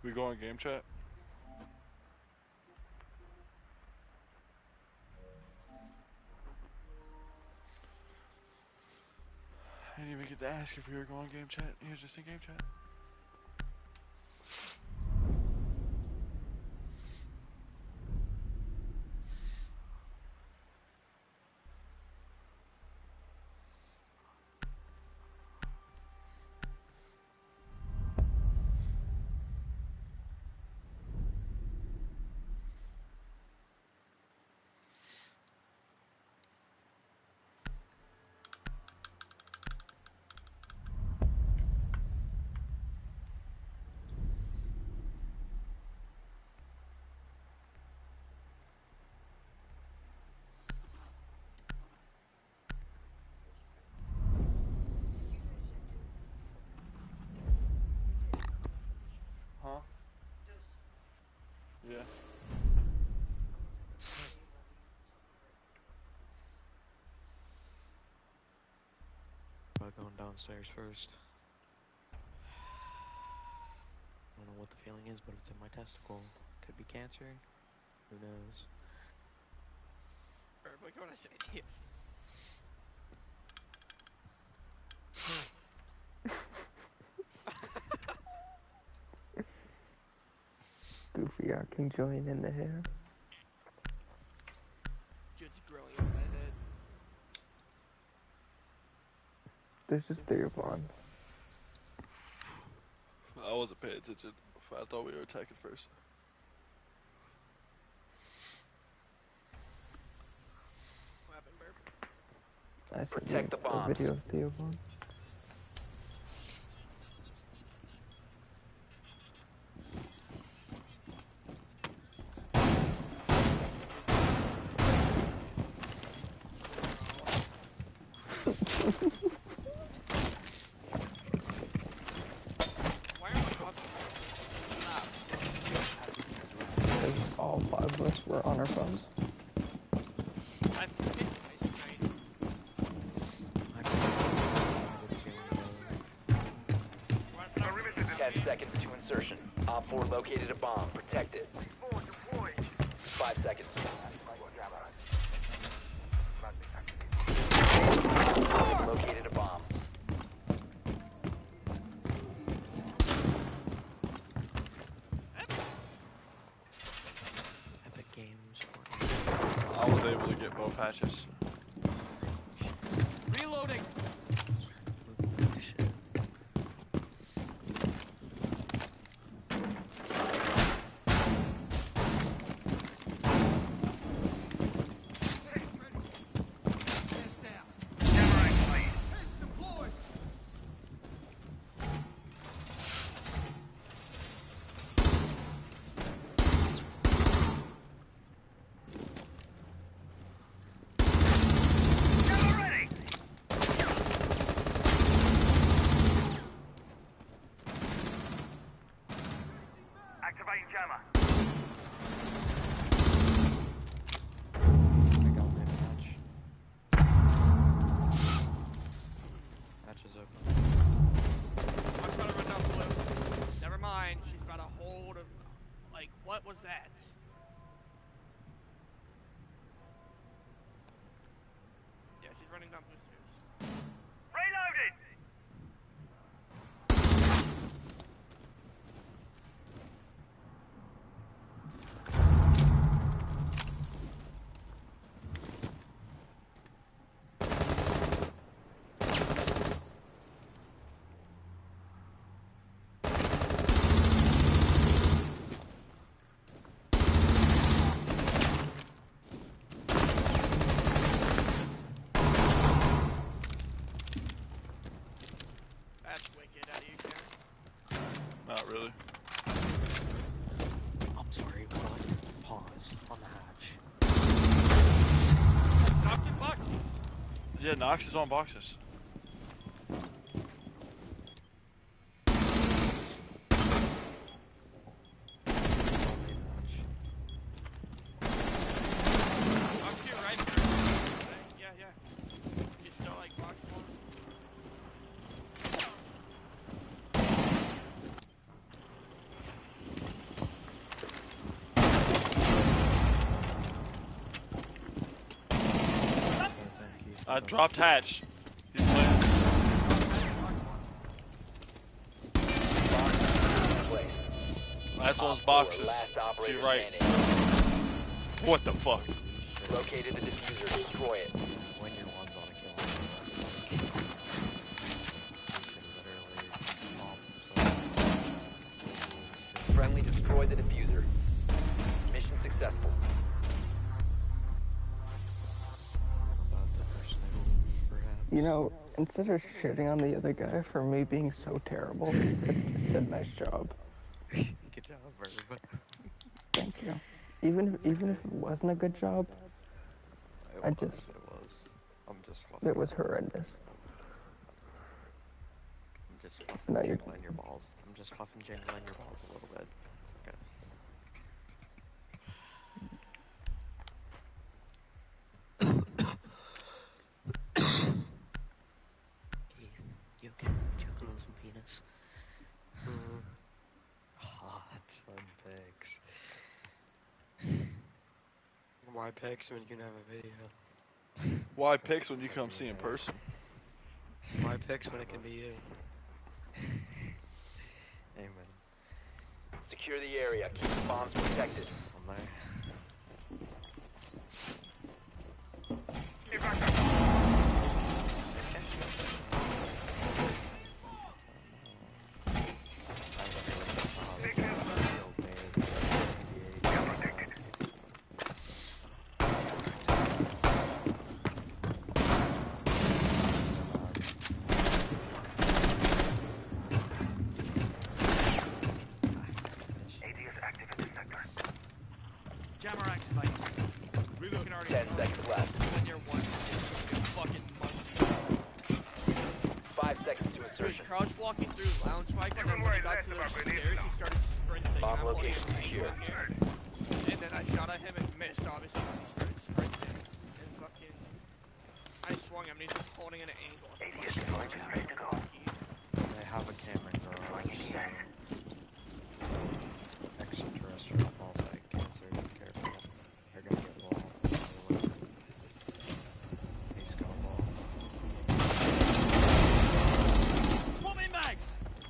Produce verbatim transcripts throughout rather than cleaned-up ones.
We go on game chat? I didn't even get to ask if we were going game chat. You're just in game chat. Huh? Yeah. About going downstairs first. I don't know what the feeling is, but it's in my testicle. Could be cancer. Who knows? We're going to say it. Goofy, I can join in the hair. Just growing in my head. This is Theobon. I wasn't paying attention. I thought we were attacking first. What happened, Burp? I sent Protect the you a bombs. video of Theobon. Why are we talking? Stop. Because all five of us were on our phones. I think it's nice tonight. Ten seconds to insertion. Op four located a bomb. Protect it. Five seconds. Located a bomb. Epic Games. I was able to get both hatches. Reloading! Shit. Activating jammer. I got one hatch. Hatch is open. I'm about to run down blue. Never mind, she's got a hold of... Like, what was that? Yeah, she's running down blue stairs. Reloading! That's wicked. How do you care? Not really. I'm sorry, but pause on the hatch. Knocked in boxes! Yeah, Nox is on boxes. Knocked you right here. Yeah, yeah. It's still like box one. I dropped hatch. He's playing. Last one's boxes. Last To operator your right. standing. What the fuck? Located the diffuser. Destroy it. When you're one's on a kill. Friendly destroy the diffuser. Mission successful. You know, instead of shitting on the other guy for me being so terrible, he could have just said nice job. Good job, Verb. Thank you. Even if, even if it wasn't a good job, It I was, just- it was. I'm just fluffing. it was horrendous. I'm just fluffing No, you're- jangling your balls. I'm just fluffing jangling your balls a little bit. It's okay. Keith, you okay? Choking on some penis? Hot sun pics. Why pics when you can have a video? Why pics when you come see in person? Why pics when it can be you? Amen. Secure the area. Keep the bombs protected. I'm there. Jammer activated. We can already Ten tell seconds left. when you're one. You fucking monkey. Five seconds to He was insertion. crouch walking through lounge Mike, and then Don't when he worry, got less to the about stairs, Benito. he started sprinting. Bomb and I'm like, location "Are you secure." in here?" And then I shot at him and missed, obviously, because he started sprinting. And fucking, I swung him, and he's just holding an angle. at the fucking ready to go. monkey. They have a camera in garage, so extraterrestrial balls like cancer, be careful. They're gonna get ball. He's got a ball. Swapping mags!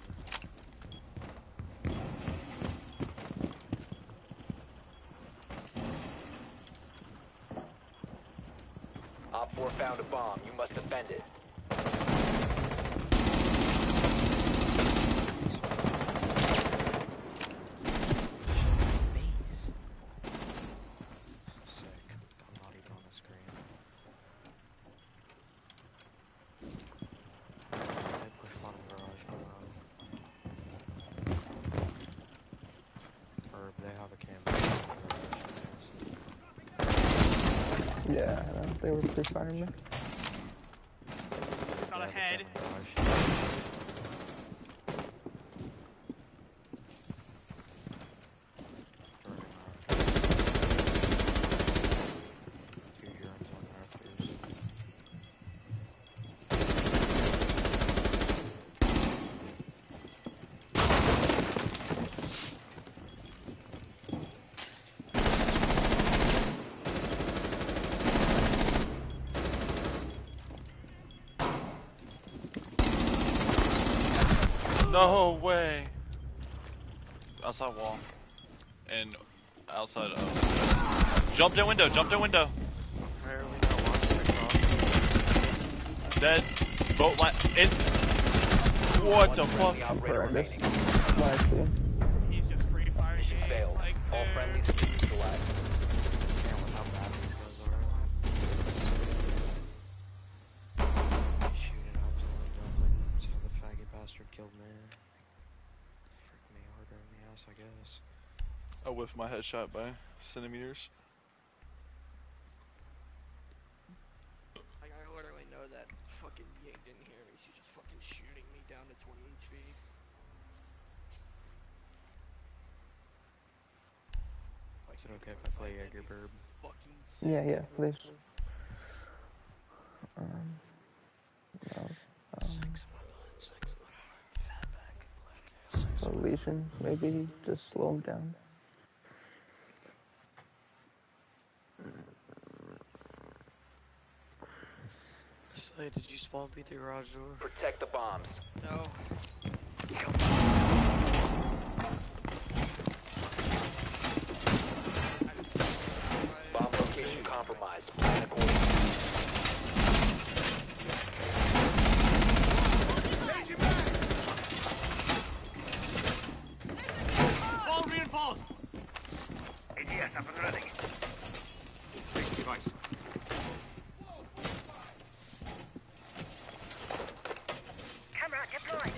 Op four found a bomb. You must defend it. Base. Sick. I'm not even on the screen. They push bottom garage below. Herb, they have a camera in the garage. Yeah, I know, they were pre-firing me. Got They a have head. camera in the garage. Jordan, rafters. Two germs on rafters. No way. Outside wall. And outside of. Jumped in window, jumped in window. Why are we not watching across? Dead. Boat line. It. What One the friendly fuck? operator Horrendous. remaining. Nicely. He's just free firing Mission me. failed. Like, All dude. friendlies neutralized. Damn, with how bad these guys are. Shooting absolutely nothing. So the faggot bastard killed me. Frick me harder in the ass, I guess. I whiffed my headshot by centimeters. Like, I literally know that fucking Ying didn't hear me. She's just fucking shooting me down to twenty H P. Like, Is it okay if I play Jaeger Burb? fucking Yeah, sick. yeah, please. Um, no, um, Six one nine, six one nine, fatback, black ass, six so one. Legion, maybe just slow him down. Slade, did you spawn beat the garage door? Protect the bombs. No. Bomb location compromised. Plan accordingly. All reinforced! A D S up and running. Take device. Camera deployed.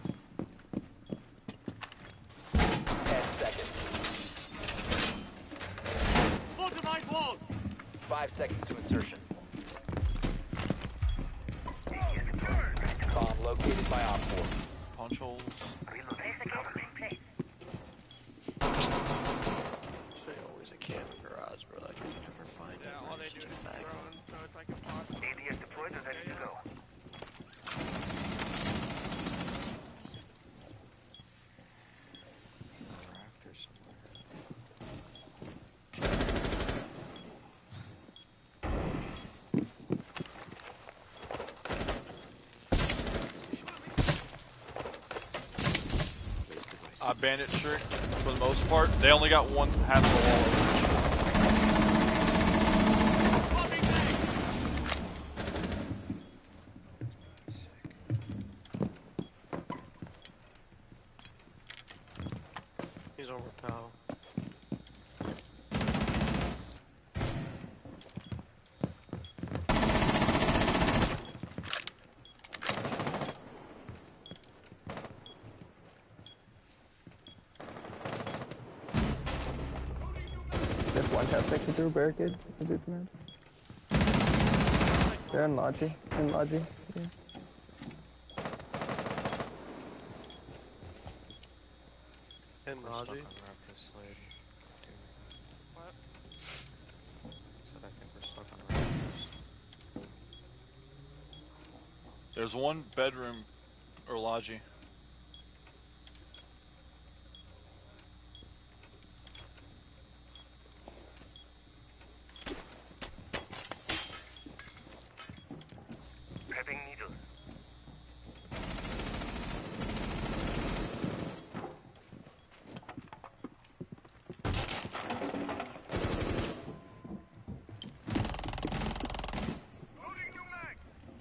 Ten seconds. Fortified wall! Five seconds to insertion. A D S secured. Bomb located by Op four. Punch holes. Reload. Place the cover in place. There's always a camp in the garage, bro. I can never find it. Yeah, all they do is drone, so it's like impossible. A D S deployed and ready to go. Rafter somewhere. I bandit shirt for the most part. They only got one half of the wall. He's over Powell. There's one shot taken through a barricade. The dude command. They're in Logi. In Logi. Yeah. And We're Raji. stuck on Rafter Slade. Dude. What? Said I think we're stuck on Rafters. There's one bedroom or lodgy. Prepping needle. Loading new mag.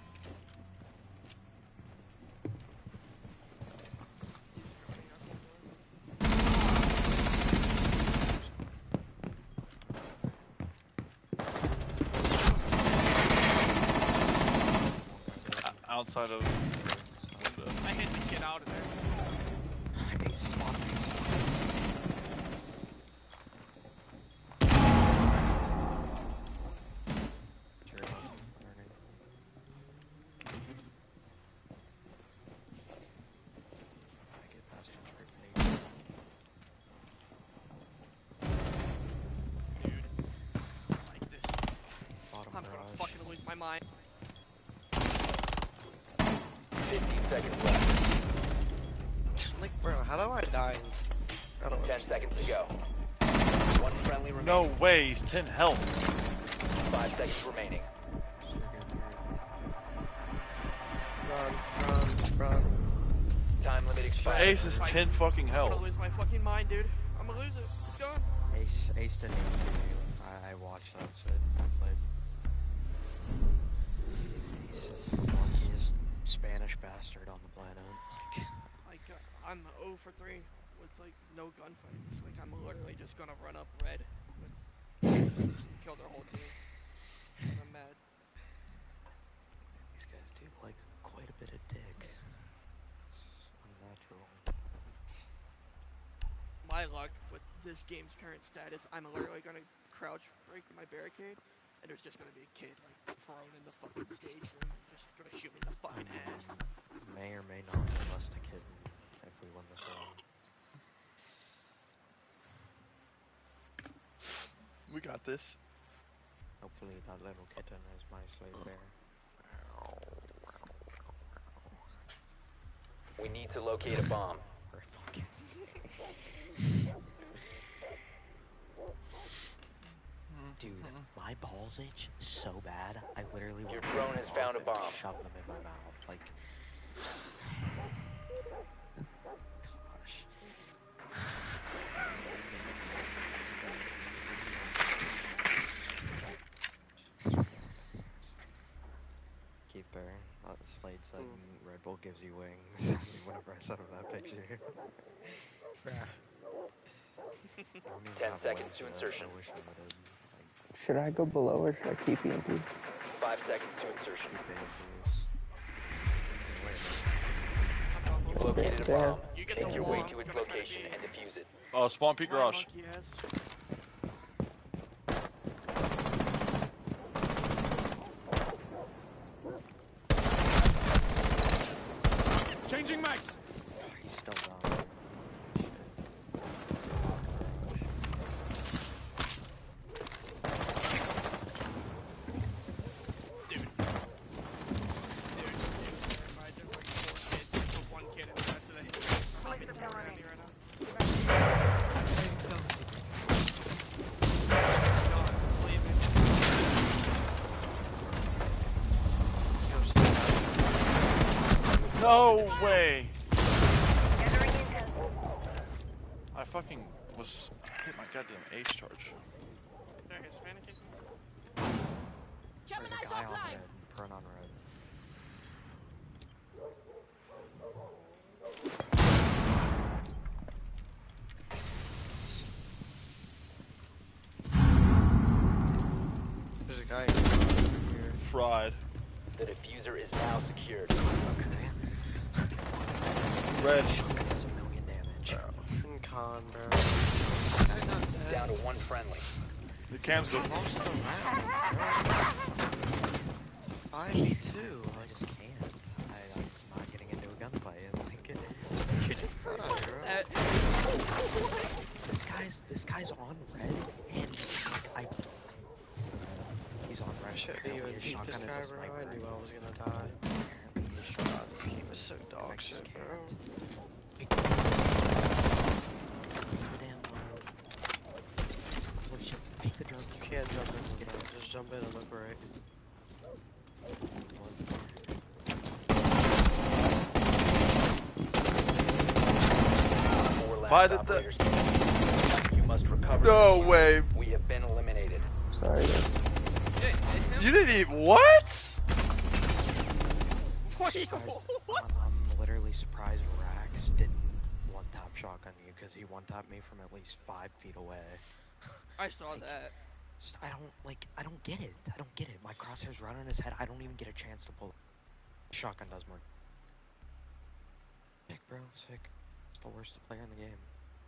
O- outside of window. I hit the kid out of there. They spotted me. Sure, learning. I get past him for eight. Dude. Like this. Bottom I'm gonna garage. fucking lose my mind. Fifteen seconds left. Like, bro, how do I die? I don't Ten understand. seconds to go. One friendly remaining. No way, he's ten health. Five seconds remaining. Run, run, run. Time limit My expired. ace is ten fucking I'm health. gonna lose my fucking mind, dude. I'm gonna lose it. It's gone. Ace, Ace didn't even see me. I, I watched that shit. It's like... Ace is the luckiest Spanish bastard on the planet. Like, Like, uh, I'm zero for three with, like, no gunfights. Like, I'm literally just gonna run up red with kill their whole team. I'm mad. these guys do like quite a bit of dick. It's unnatural. My luck with this game's current status, I'm literally gonna crouch break my barricade, and there's just gonna be a kid, like, prone in the fucking stage room, just gonna shoot me in the fucking ass. May or may not molest a kitten if we win this round. We got this. Hopefully that little kitten is my slave bear. We need to locate a bomb. Or fucking... Dude, my balls itch so bad, I literally literally Your want to drone rip has them found off a bomb. and shove them in my mouth. Like, gosh. Keith Barry, uh, Slade said Red Bull gives you wings. Whenever I sent him that picture. I don't even Ten have seconds wings to yet. insertion. I wish I would have. Like, Should I go below or should I keep E M P? Five seconds to insertion. keep it, please. Wait a minute. You've located a There. bomb. You get Make the your way wall, to its I'm gonna try to location be- and defuse it. Uh, spawn peak Flying garage. monkey ass. Changing mags. He's still down. Dude. Dude, dude, never mind. There's like four kids. There's one kid in the rest of the I'm getting around me right now. No way! I fucking was I hit my goddamn ace charge. There, he's panicking. There's a guy on red. Prone on red. There's a guy here. Fried. The diffuser is now secured. Red. That's a million damage. Fucking con, bro. Guy's not dead. Down to one friendly. The cam's good. Most of them out, five v two. I Like, just can't. I, I'm just not getting into a gunfight. And like, you just put on your That, This guy's this guy's on red, and like I. He's on red. I shouldn't Apparently even his beat this shotgun is guy, a bro. sniper. I knew I was gonna die. Apparently his shotgun God, this game is so dog I just shit, bro. can't. Goddamn loud. Holy shit! Pick the drone. You can't jump in, bro. Just jump in and look right. Four last Why did the- operators standing. You must recover. No the way. We have been eliminated. Sorry. guys. yeah, hit him. You didn't even what? What? Surprised- I'm, I'm literally surprised Rax didn't one-tap shotgun you because he one-tapped me from at least five feet away. I saw that. Just, I don't, like, I don't get it. I don't get it. My crosshair's right on his head. I don't even get a chance to pull. Shotgun does more. Sick, bro. Sick. It's the worst player in the game.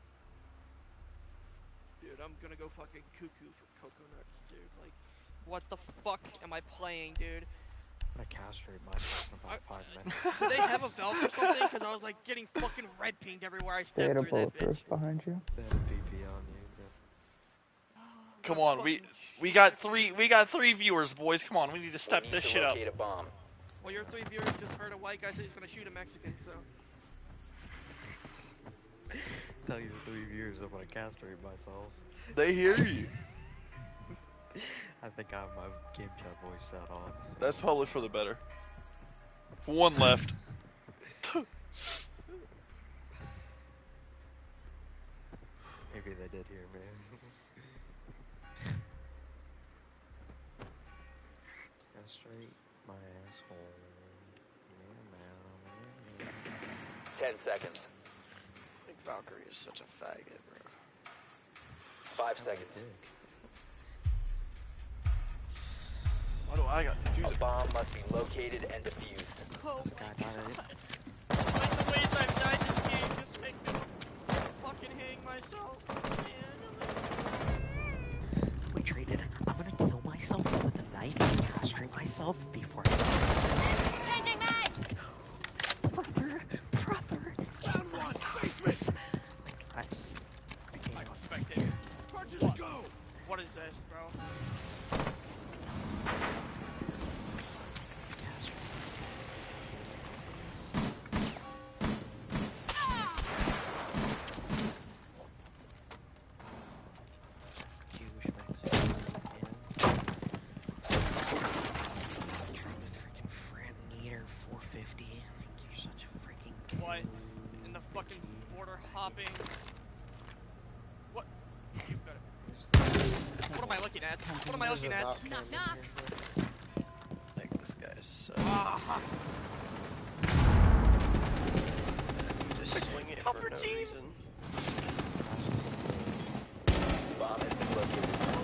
Dude, I'm gonna go fucking cuckoo for coconuts, dude. Like, what the fuck am I playing, dude? I'm gonna castrate myself in about I- five minutes. Do they have a valve or something? Because I was like getting fucking red pinged everywhere I They had stepped a through that bitch. bulletproof behind you. They had a B P on you, but Come I'm on, we fucking we shit. got three we got three viewers, boys. Come on, we need to step We need this to shit up. locate a bomb. Well, your three viewers just heard a white guy say he's gonna shoot a Mexican, so. tell you three viewers I'm gonna castrate myself. They hear you. I think I have my game chat voice shut off. so- That's probably for the better. One left. Maybe they did hear me. Castrate my asshole. Meow, meow, meow. Ten seconds. I think Valkyrie is such a faggot, bro. Five Oh, seconds. dick. Why do I got A confused? bomb must be located and defused. Oh This guy got it. Like the ways I've died this game just make me fucking hang myself. We traded. I'm gonna kill myself with a knife and castrate myself before I Changing mag! proper, proper. Down one. Basement. Like, I just. I can't. Michael Spectator. Purchase What? go. What is this, bro? Castrate. Huge Mexican. hopping. What? Got it. What am I looking at? What am I looking at? Knock, knock. Like this guy's so. Ah, Just swing it Upper for no team. reason. Bomb has been located.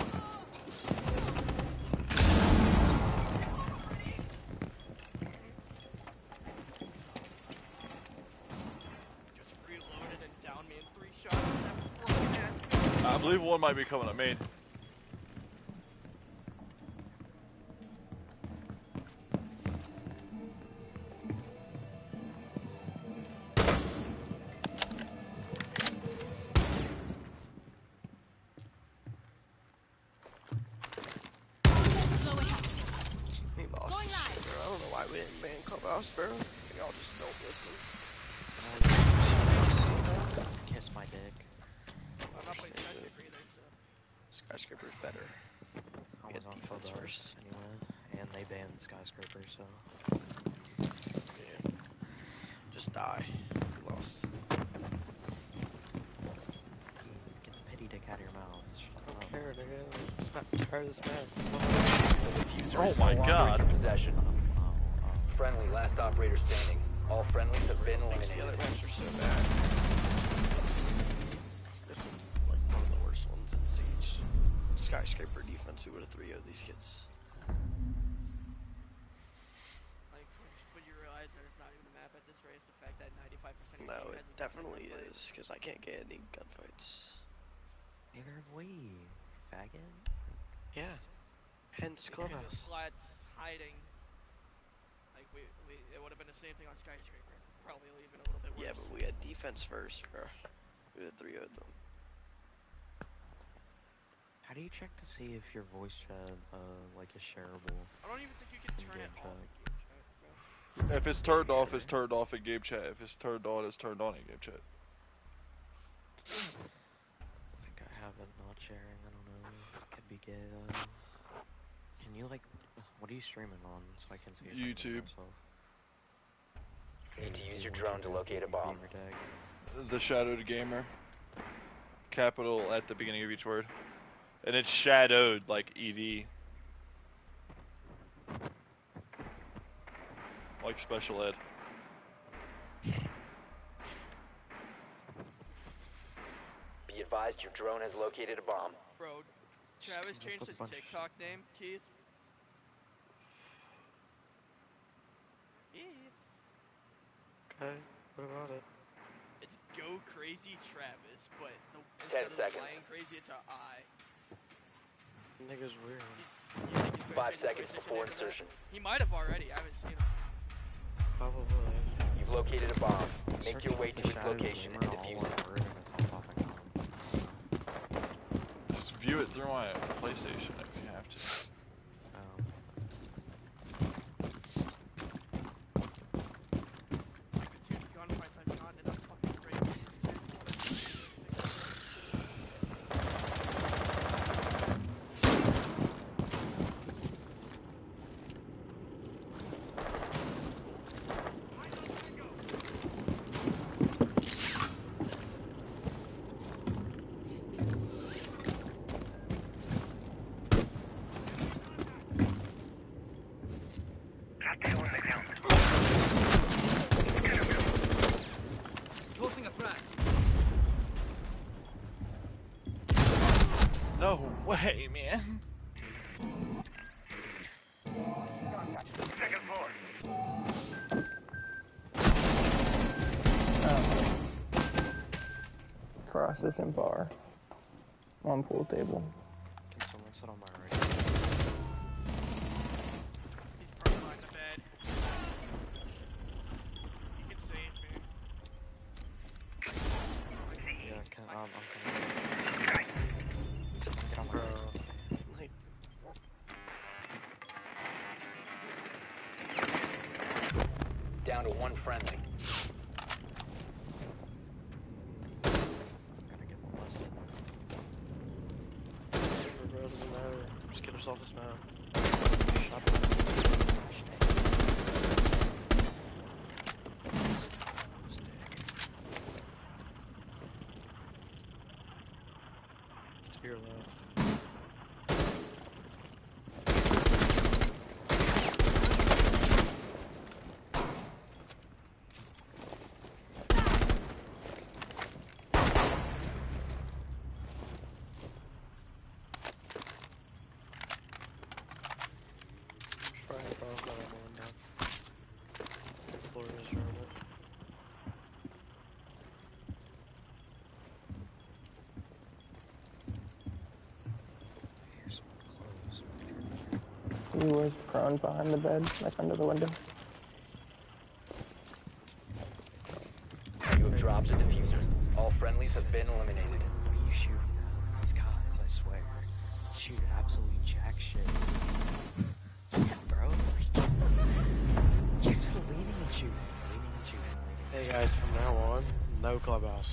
just reloaded and downed me in three shots. That was four hits. I believe one might be coming at me. We lost. Bro, I don't know why we didn't ban Clubhouse, bro. Y'all just don't listen. Kiss my dick. I'm not playing Skyscraper either, so. Skyscraper's better. I was Get on defense Phobos first. anyway, and they banned Skyscraper, so. Yeah. Just die. We lost. Get the pity dick out of your mouth. Shut I don't up. care, nigga. It's not tired of this map. The diffuser Oh is my no longer God. in possession. Oh, oh. Friendly, last operator standing. All friendlies have been Thinks the other eliminated. maps are so bad. This is like one of the worst ones in Siege. Skyscraper defense, who would have three of these kids? Like, when you realize there's not even a map at this race, the fact that ninety-five percent of No, the it game hasn't definitely been a gunfight. is, because I can't get any gunfights. Neither have we, faggot. Yeah. Hence Because Clubhouse. of slats hiding. Like, we, we, it would have been the same thing on Skyscraper. Probably even a little bit worse. Yeah, but we had defense first, bro. We had three of them. How do you check to see if your voice chat, uh, like, is shareable? I don't even think you can turn it Game off chat. in game chat, bro. If it's turned off, it's turned off in game chat. If it's turned on, it's turned on in game chat. I think I have it not sharing, I don't know. It could be gay, though. Can you, like, what are you streaming on, so I can see if I can mute YouTube. myself? Need to use your What's drone to tag? locate a Your bomb. gamer tag? The Shadowed Gamer. Capital at the beginning of each word. And it's shadowed like E D. Like special ed. Be advised your drone has located a bomb. Bro, Travis comes up changed with his a bunch of TikTok name, Keith. Keith. Okay, what about it? It's Go Crazy Travis, but the, Ten instead of seconds. lying crazy, it's a I. Nigga's weird. You think he's gonna Five change his seconds PlayStation before name to that? insertion. He might have already. I haven't seen him. Probably. You've located a bomb. Make Search your up way the to its Shadowed location Gamer, and all defuse one it. word, and it's all popping up. Just view it through my PlayStation if you have to. Um, Like the two gunfights I've gotten in a fucking break in this game. Got that on the ground. Tossing a frag. No way, man. Second floor. Cross this in bar. On pool table. can someone sit on my right? He's probably behind the bed. You can save me. Yeah, can, um, I'm coming. Someone get on my Bro. right. Like, Down to one friendly. I'm gonna get molested. whatever, bro, doesn't matter. Just get us off this map. Shut up. he was prone behind the bed, like under the window. You have dropped a diffuser. All friendlies have been eliminated. What are you shooting at? These guys, I swear. Shoot absolutely jack shit. Yeah, bro. You're just leaning and shooting. Leaning and shooting. Leaning. Hey guys, from now on, no clubhouse.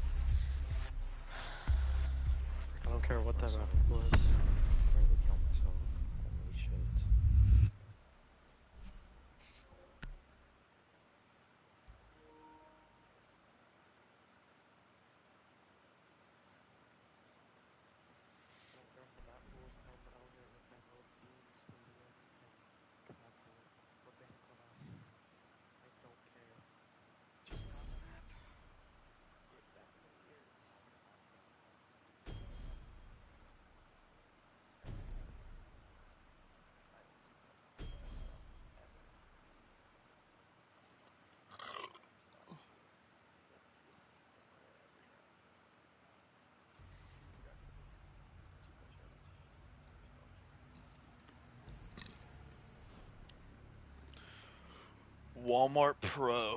I don't care what that map was. I really kill myself. Holy shit. Just not the map. Walmart Pro.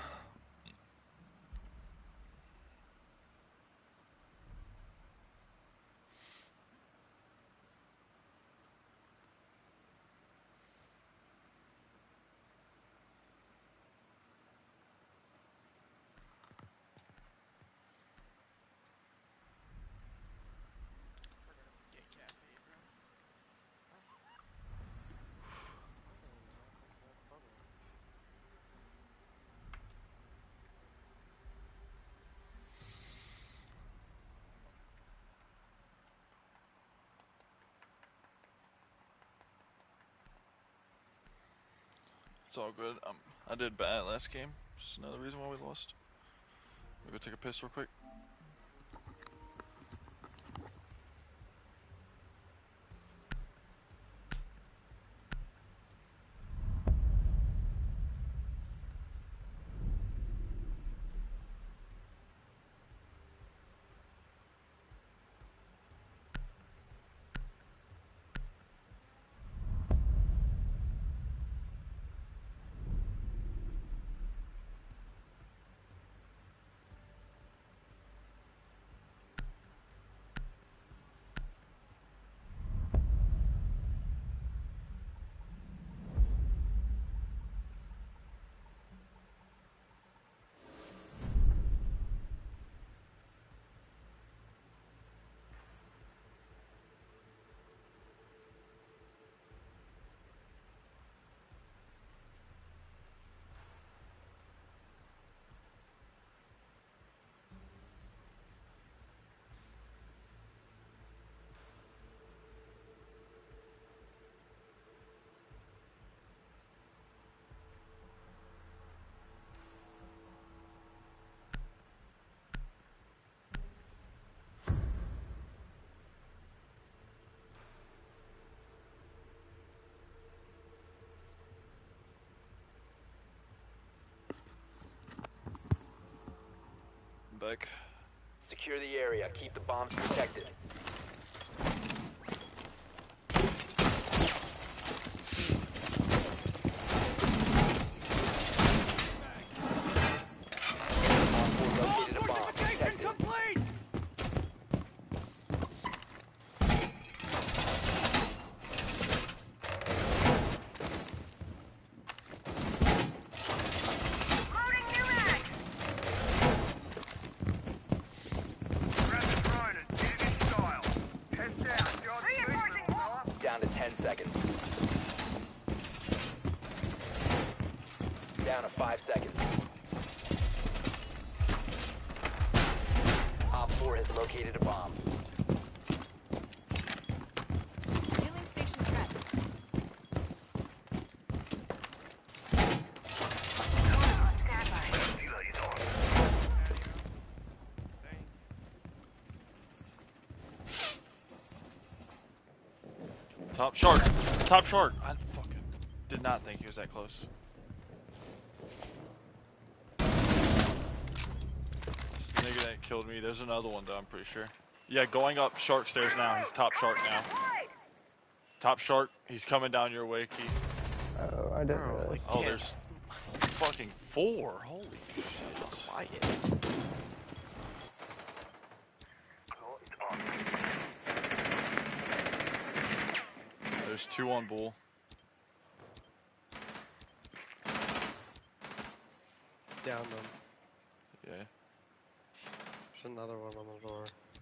Gay cafe, bro. It's all good. Um, I did bad last game. Just another reason why we lost. We go take a piss real quick. Back. Secure the area. Keep the bombs protected. Located a bomb. Protect it. Down to ten seconds. Down to five seconds. Op four has located a bomb. Healing station threat. Top shark. Top shark. I fucking did not think he was that close. Nigga that killed me. There's another one though, I'm pretty sure. Yeah, going up shark stairs now. He's top shark now. Top shark, he's coming down your way, Keith. Oh, I didn't Bro, realize. like, Oh, damn. there's fucking four. Holy shit. Quiet. Oh, it's on. There's two on bull. Down them. Yeah. There's another one on the door.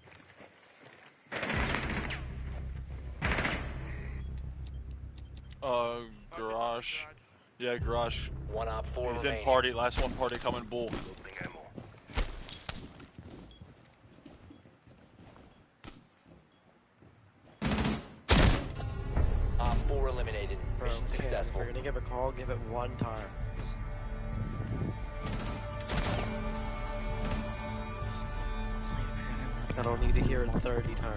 Uh, garage. Yeah, garage. One op four He's remaining. in party. Last one party coming bull. Opening ammo. Op four eliminated. Bro, Mission Cam, if successful. you're gonna give a call, give it one time. I don't need to hear it thirty times.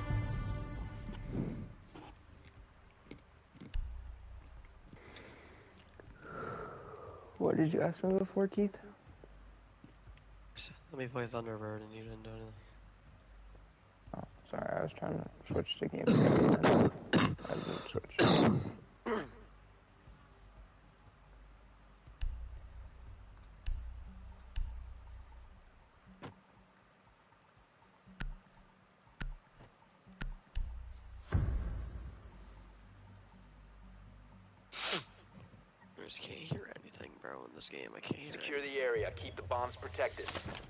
What did you ask me before, Keith? Let me play Thunderbird and you didn't do anything. Oh, sorry, I was trying to switch to games. I didn't switch. I just can't hear anything, bro, in this game. I can't hear Secure anything. the area. Keep the bombs protected.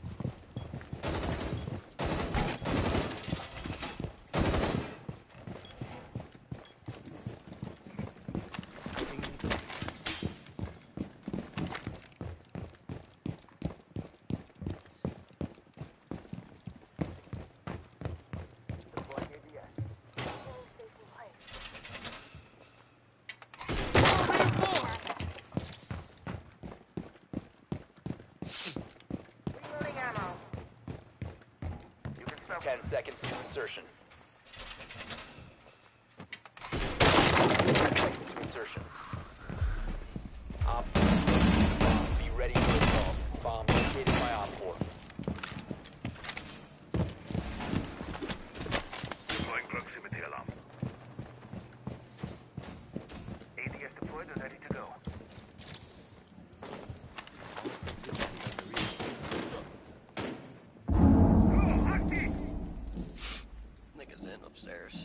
Reloading ammo. You can stop. Ten seconds to insertion. To insertion. Op four. Be ready for assault. Bomb located by Op four. Deploying proximity alarm. A D S deployed and ready to go. Niggas in upstairs.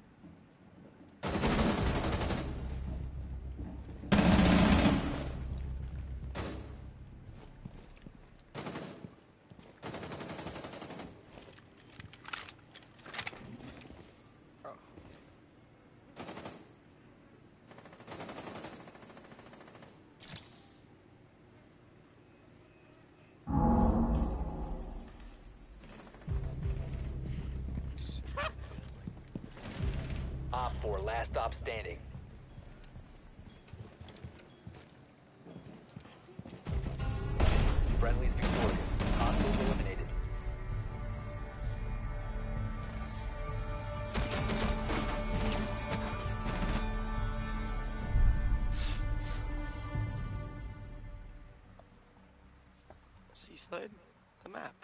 Op four. Last stop standing. Friendly's victorious. Hostiles eliminated. Seaside? The map.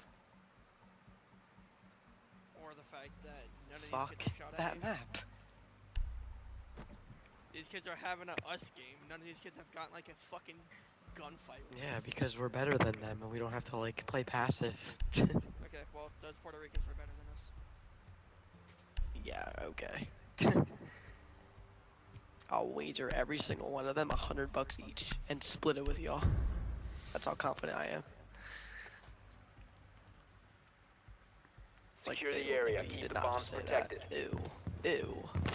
Or the fact that none of Fuck these kids are shot at that you. map. These kids are having a us game. None of these kids have gotten like a fucking gunfight with Yeah, us. because we're better than them and we don't have to like play passive. Okay, well, those Puerto Ricans are better than us. Yeah, okay. I'll wager every single one of them a hundred bucks each and split it with y'all. That's how confident I am. Secure they the area. did Keep the not bombs say that. protected. Ew. Ew.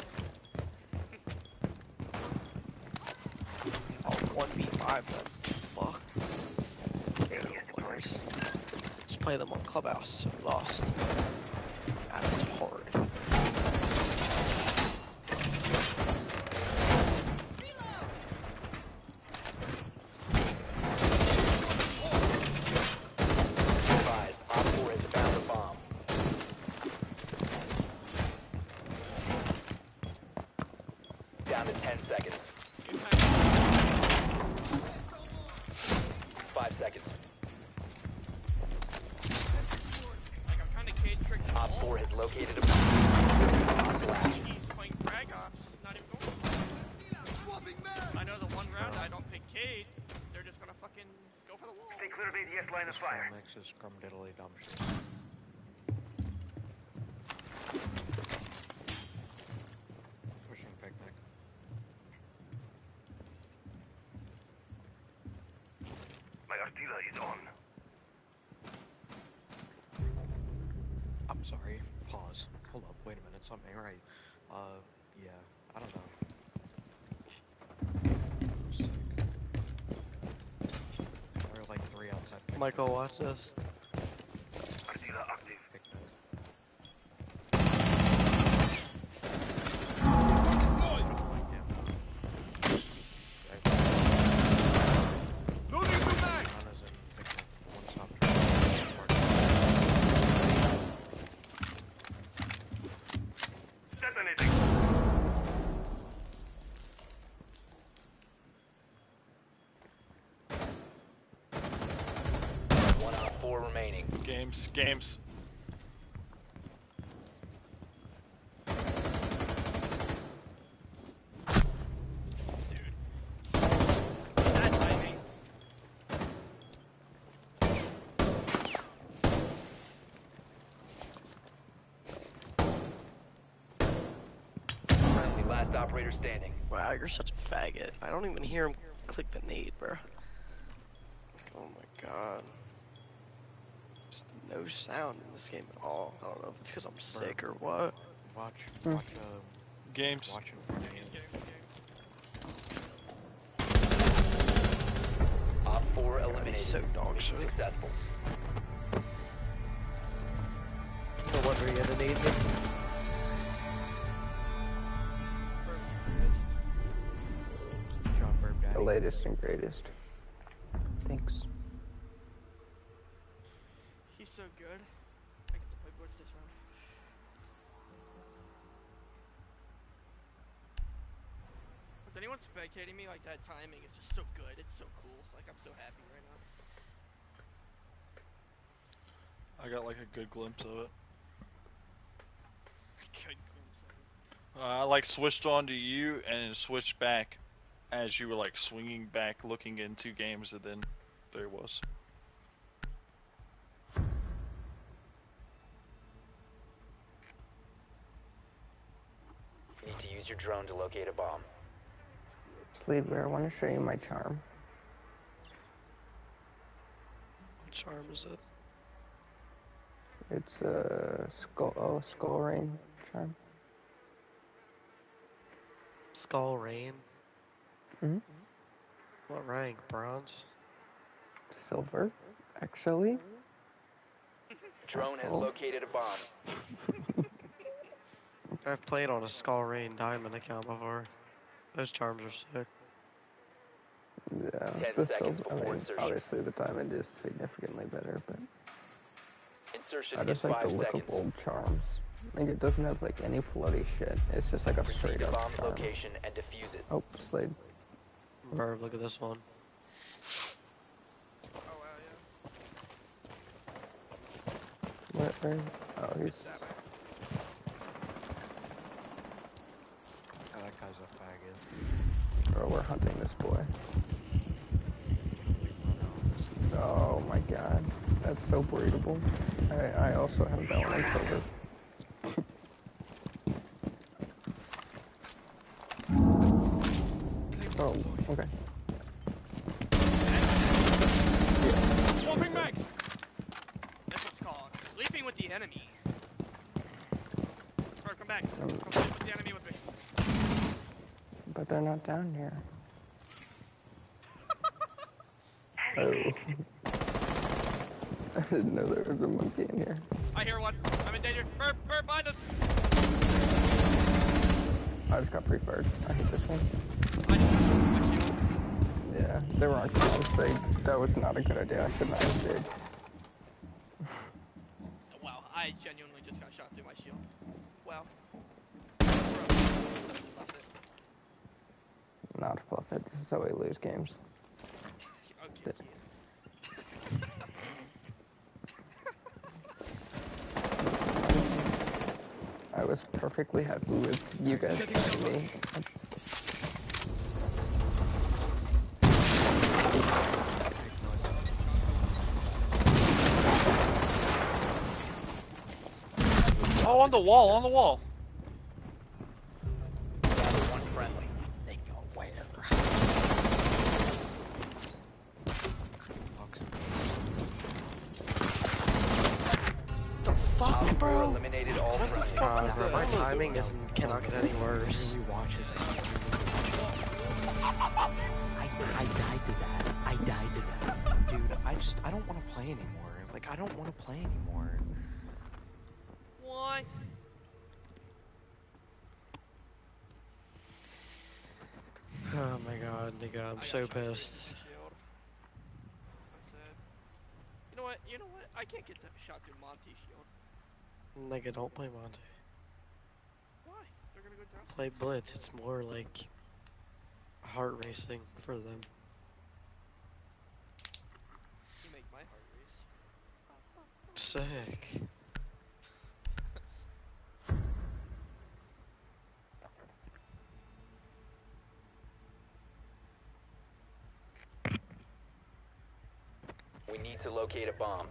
I'll one v five them. Fuck. Players. Let's play them on Clubhouse. We lost. That's hard. Advised. Op four has found a bomb. Down to ten seconds. Five seconds. Like, I'm trying to cage trick them Op all. four has located a bomb. On blast. He's playing frag ops, not even barricade, they're just gonna fucking go for the wall. Stay clear of A D S line of This fire. Mix is scrum diddly dumb shit. Pushing picnic. My Artilla is on. I'm sorry. Pause. Hold up. Wait a minute. Something ain't right. Uh, yeah. I don't know. Sick. There are like three outside. Picnic. Michael, watch this. Artilla active. Picnic. Loading the mag! One is in picnic. One stop. Detonating. One on four remaining. Games, games. That timing. Friendly, last operator standing. Wow, you're such a faggot. I don't even hear him click the nade, bro. Oh my god. There's no sound in this game at all. I don't know if it's because I'm sick or what. Watch. Hmm. Watch. Uh, Games. watch him. Op four eliminated. so dog shit. Successful. No wonder he had a nade. John Burb Daddy. The latest and greatest. Thanks. He's so good. I get to play Blitz this round. Was anyone spectating me? Like, that timing is just so good. It's so cool. Like, I'm so happy right now. I got like a good glimpse of it. Good glimpse of it. Uh, I like switched on to you and it switched back as you were like swinging back, looking into games, and then there it was. Need to use your drone to locate a bomb. Sleep Bear, I want to show you my charm. What charm is it? It's a skull, oh, skull rain charm. Skull Rain? Hmm? What rank? Bronze? Silver, actually. Drone has Oh. located a bomb. I've played on a Skull Rain Diamond account before. Those charms are sick. Yeah, Ten the seconds silver, I before mean, insertion. obviously the diamond is significantly better, but Insertion I in just like five the look seconds. of old charms. Like, it doesn't have like any floody shit. It's just like a Proceed straight to up bomb's charm. location and defuse it. Oh, Slade. Merv, look at this one. Oh, wow, yeah. Where, where? Oh, he's. Oh, that guy's a faggot. Oh, we're hunting this boy. Oh my god. That's so breedable. I, I also have that one in silver. Oh, okay. Swapping mags! That's what's called sleeping with the enemy. Bro, come back. Um, Come sleep with the enemy with me. But they're not down here. Oh. I didn't know there was a monkey in here. I hear one. I'm in danger. Burp, burp, behind us. I just got pre-fired. I hit this one. I just got shot with my shield. Yeah, they were on close. They, that was not a good idea. I should not have did. Wow, I genuinely just got shot through my shield. Wow. Bro, love it. Not fluff it. This is how we lose games. Okay, kid. I was perfectly happy with you guys fighting me. on the wall, on the wall. One friendly. They go where? The fuck, Op four bro? eliminated all friendly. Uh, bro, my timing isn't cannot get any worse. Literally watches it. I, I died to that. I died to that. Dude, I just, I don't want to play anymore. Like, I don't want to play anymore. Why? Oh my god, nigga, I'm I got so shot straight in the pissed. shield. I'm sad. You know what? You know what? I can't get that shot through Monty shield. Nigga, don't play Monte. Why? They're gonna go down. Play Blitz, it's more like heart racing for them. You make my heart race. Sick. We need to locate a bomb.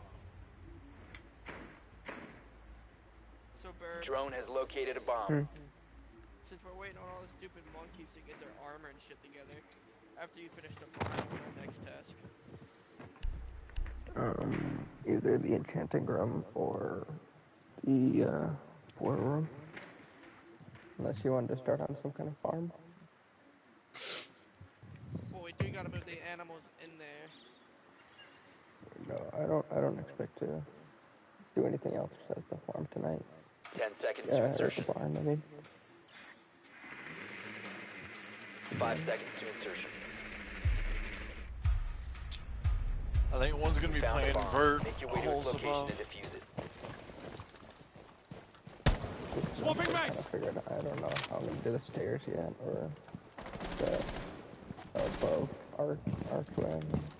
So, Bird, Drone has located a bomb. Hmm. since we're waiting on all the stupid monkeys to get their armor and shit together, after you finish the farm, what's our next task? Um, either the enchanting room or the uh, war room. Unless you wanted to start on some kind of farm. Well, we do gotta move the animals in there. No, I don't. I don't expect to do anything else besides the farm tonight. Ten seconds Yeah, to or the insertion. barn, maybe. Five seconds to insertion. I think one's gonna be Found the playing bomb. vert Make your way to its holes location above. and defuse it. Swapping I mags. figured I don't know how I'm gonna do the stairs yet, or the above arch archway.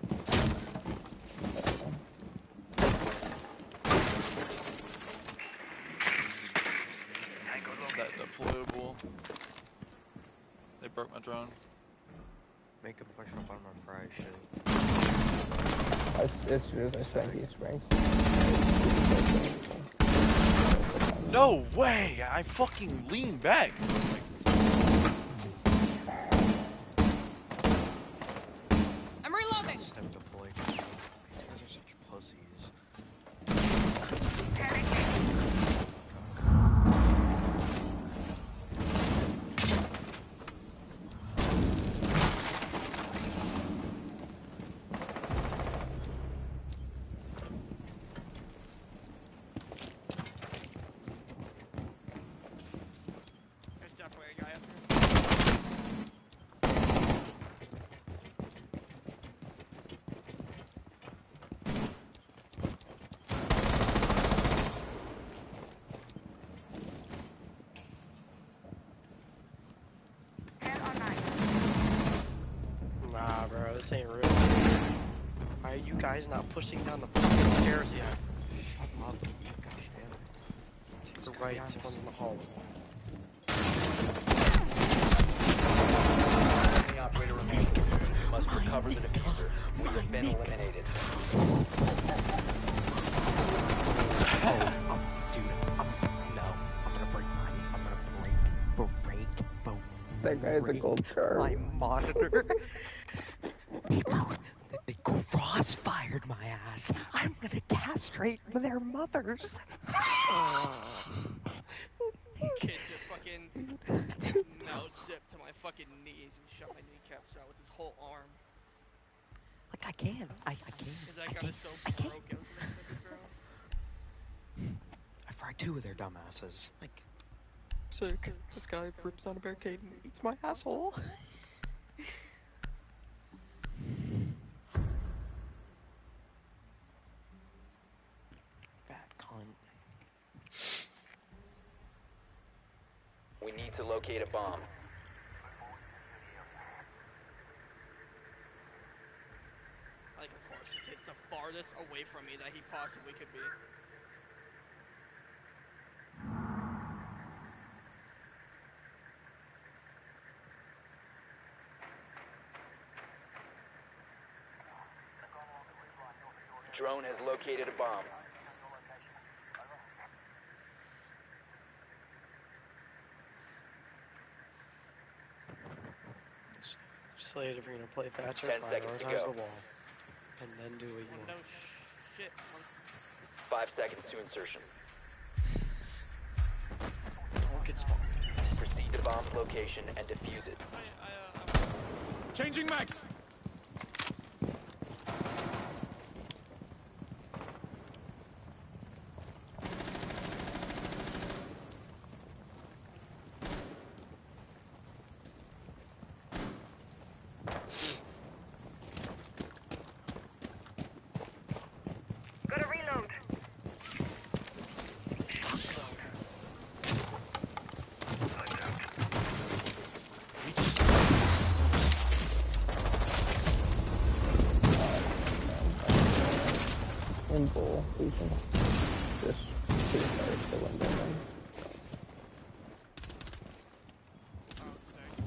I don't know. That deployable. They broke my drone. Make a push up on my fry shit. As, as soon as I sang these springs. No way! I fucking leaned back. I'm reloading. Step deploy. These guys are such pussies. There's definitely a guy up here. Nah, bro, this ain't real. Why are you guys not pushing down the fucking stairs yet? Shut up, you gosh damn it. To the right, one's in the hallway. The operator remains. You must recover the diffuser. You have been eliminated. Oh, um, dude, um, no. I'm gonna break my, I'm gonna break, break, break. That guy's a break gold star. My monitor. People, they crossfired my ass. I'm gonna castrate their mothers. Kid just fucking mouth zipped to my fucking knees and shot my kneecaps out with his whole arm. Like I can, I, I can. Cause that I gun can, is so I can. broken from the sniper drone. I fried two of their dumbasses. Like, sick. This guy rips down a barricade and eats my asshole. Fat cunt. We need to locate a bomb. Like, of course, the kid's the farthest away from me that he possibly could be. Drone has located a bomb. Slade, if you're gonna play Thatcher, Ten seconds to prioritize go. the wall. And then do what you Well, want. no sh- shit. Like, Five seconds to insertion. Don't get spawned. Proceed to bomb's location and defuse it. I, I, uh, I'm- Changing mags. Gotta reload. In bull, we can just see if there's the window then. oh, sorry.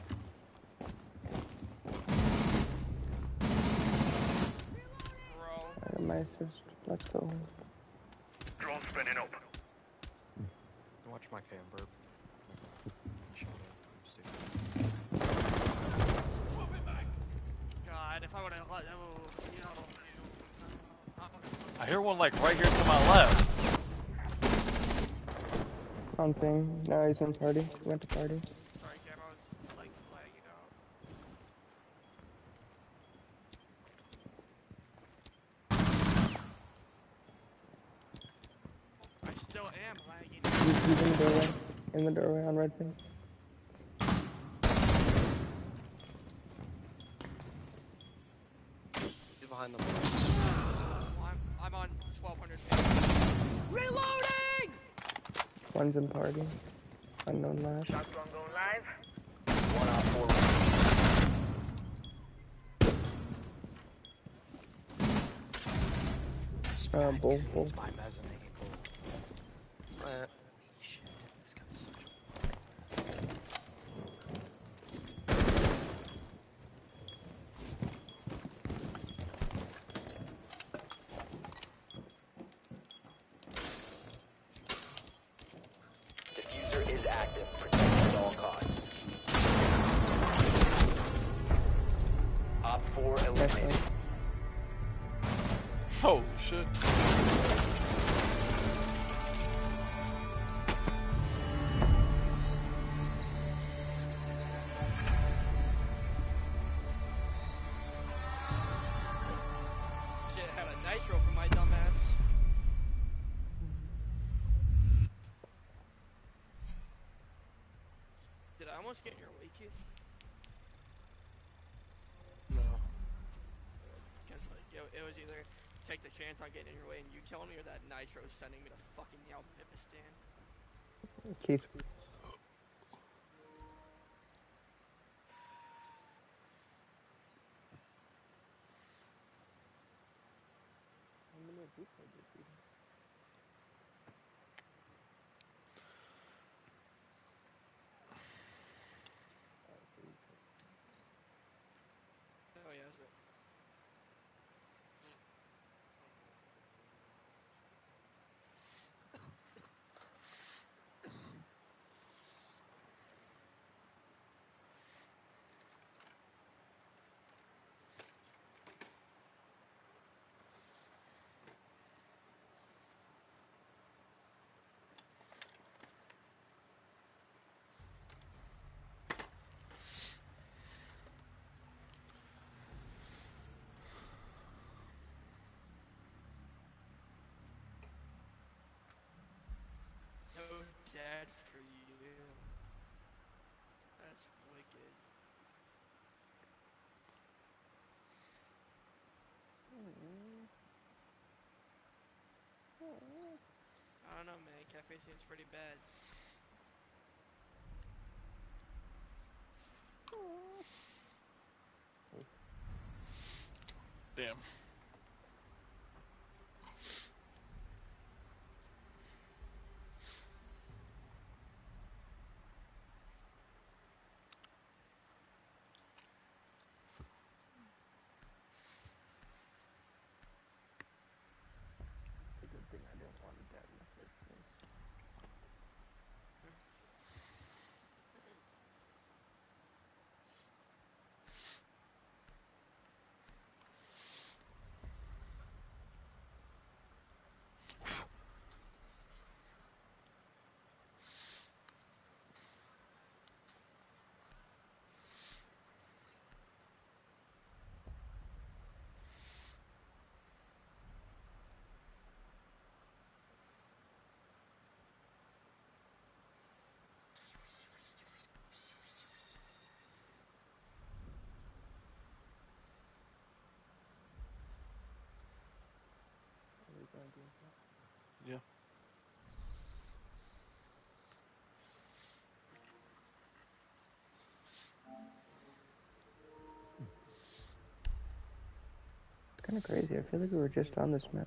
Bro. I got my assist. Let's go. Drone spinning up. Watch my cam, burp. Shut up. I'm stupid. God, if I would have let, oh, you know, uh, I hear one like right here to my left. On thing. No, he's in party. He went to party. sorry, Cam, I was like lagging out. I still am lagging. He's, he's in the doorway. In the doorway on red pin. He's behind the wall. Well, I'm, I'm on twelve hundred ping. Reloading! One's in party. Unknown last. Shotgun going live. One out four. Uh, bull, bull. My mezzanine bull. Uh, Holy shit, this guy's such a Diffuser is active. Protect at all costs. Op four eliminated. Holy shit. Shit, had a nitro for my dumbass. Did I almost get in your way, Keith? no. Because like it, it was either take the chance on getting in your way and you killing me, or that nitro sending me to fucking Yalbipistan. Keith. Oh yeah, is it? No dad for you. That's wicked. I don't know, man. Cafe seems pretty bad. Damn. It's a good thing I didn't want to dead in the first place. Yeah. It's kind of crazy. I feel like we were just on this map.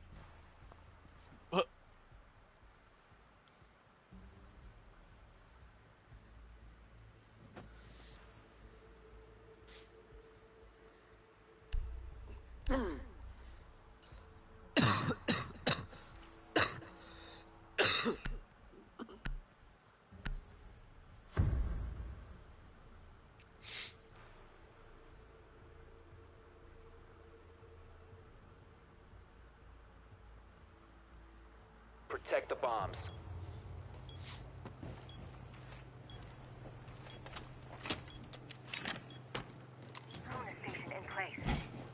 Protect the bombs. Drone station in place.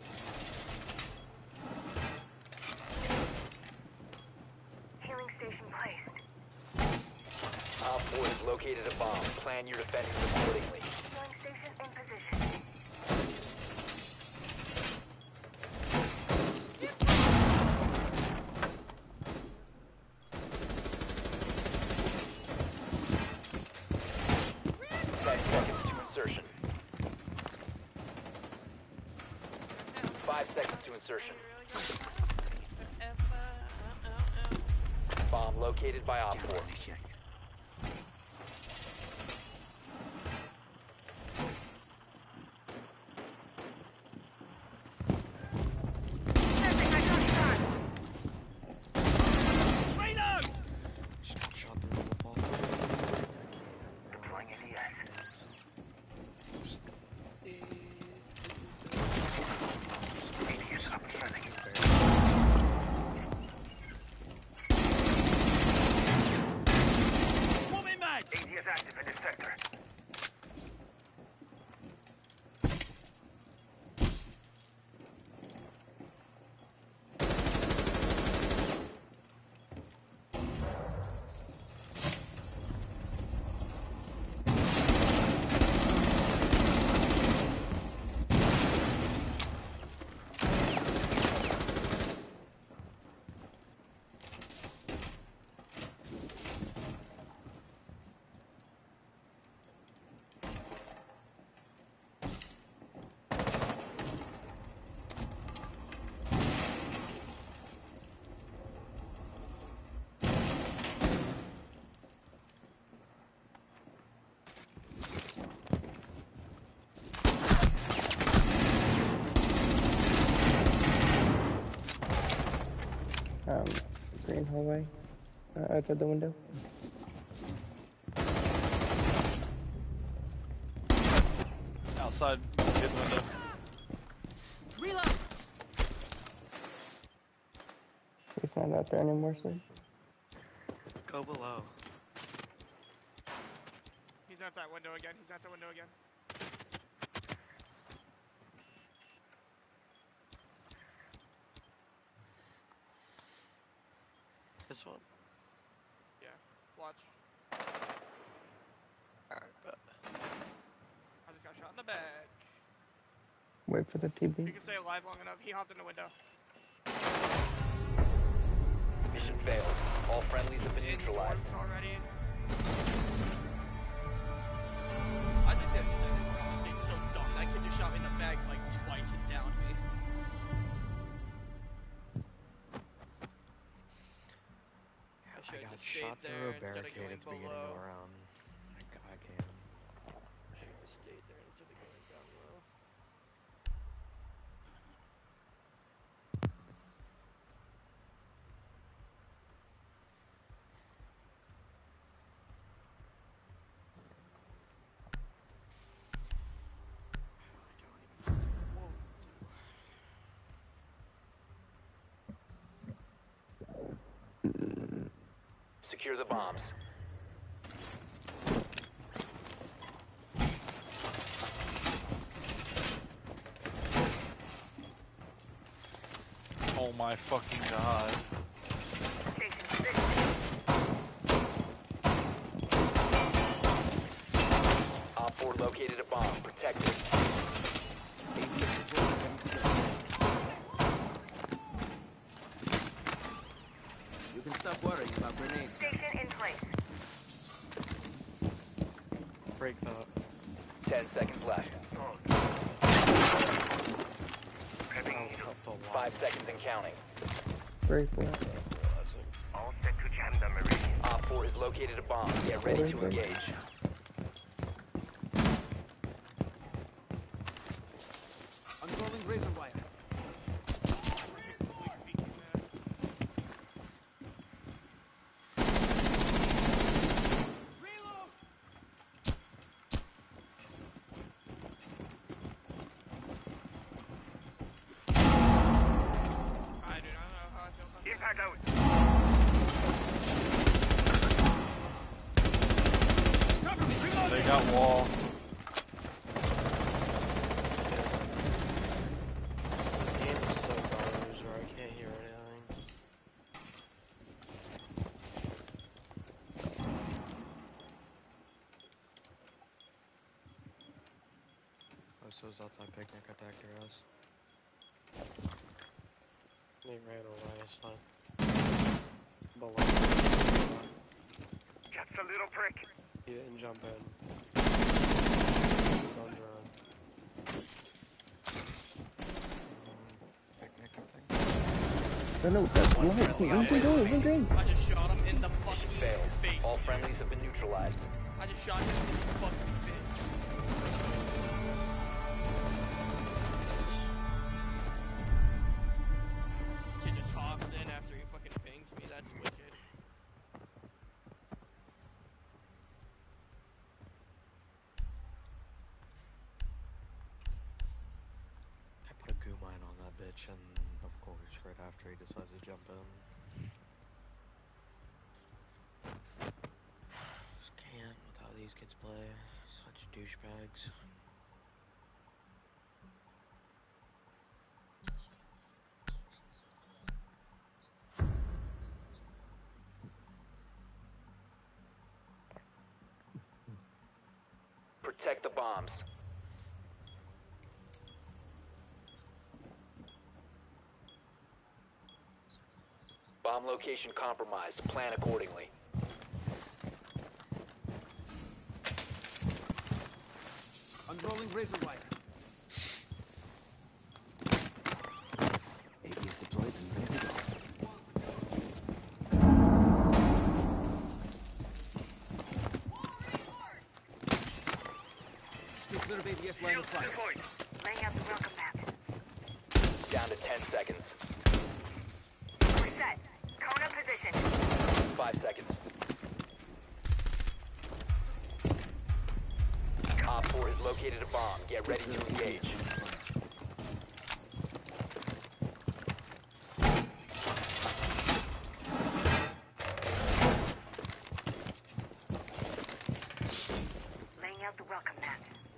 Healing station placed. Op four has located a bomb. Plan your defenses accordingly. Healing station in position. Ten seconds to insertion. Five seconds to insertion. Bomb located by Op four. Shot through the wall. Deploying A D S. A D S up and running. Swarming mag! A D S active in this sector. Um, green hallway. Uh, outside the window. Outside, hit the window. Reload. He's not out there anymore, so. Go below. He's at that window again. He's at the window again. This one. Yeah. Watch. Alright, but I just got shot in the back. Wait for the T B. You can stay alive long enough. He hopped in the window. Mission failed. All friendlies have been In neutralized. orbs already. I think that's it's so dumb. That kid just shot me in the back like twice and downed me. I I should got just shot stayed through there a instead of barricade going at the beginning below. of the round. I, g- I can. Should have stayed there instead of going down low. I don't even whoa, Secure the bombs. Oh my fucking god. Station position. Op four located a bomb. Protect it. Station in place. Break that. Ten seconds left. That would help a lot. Five seconds and counting. Break that. All set to jam the Meridian. Op four has located a bomb. Get ready to engage. Unrolling razor wire. I do not know how I feel about Impact out. Cover me. Reload. They got wall. This game is so garbage where I can't hear anything. Oh, so it's outside picnic attacked your ass. He ran away, so. Below. Just a little prick. He didn't jump in. Don't run. Picnic, I think. No, no, that's light. Open the door, open the door. I just shot him in the fucking Mission failed. face. All friendlies have been neutralized. I just shot him in the fucking face. Kid just hops in after he fucking pings me. That's wicked. I put a goo mine on that bitch, and of course, right after he decides to jump in. Just can't with how these kids play. Such douchebags. Protect the bombs. Bomb location compromised. Plan accordingly. Unrolling razor wire. A P is deployed and ready to go. Still clear of A B S line of fire. Deployed. Laying out the welcome map. Down to ten seconds. We're set. Kona position. Five seconds. Op four has located a bomb. Get ready to engage. Laying out the welcome mat.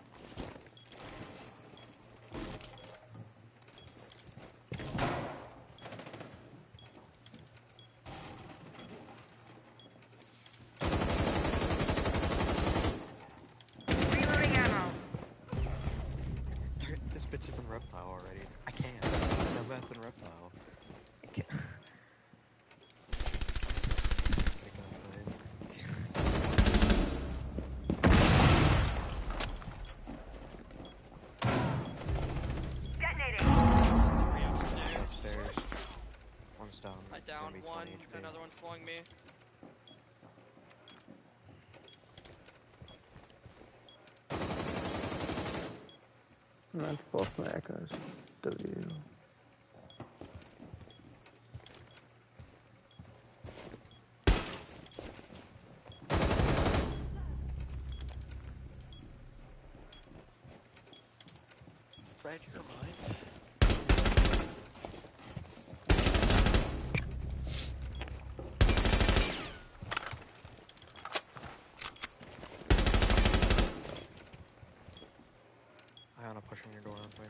Reloading ammo. There- This bitch is in reptile already. I can't. No mat's in reptile. I can't. Pick up, Detonating. Three upstairs. upstairs. One's down. I It's gonna downed be one. twenty H P. Another one swung me. That's both my echoes. W. Read your mind. Iona pushing your door open.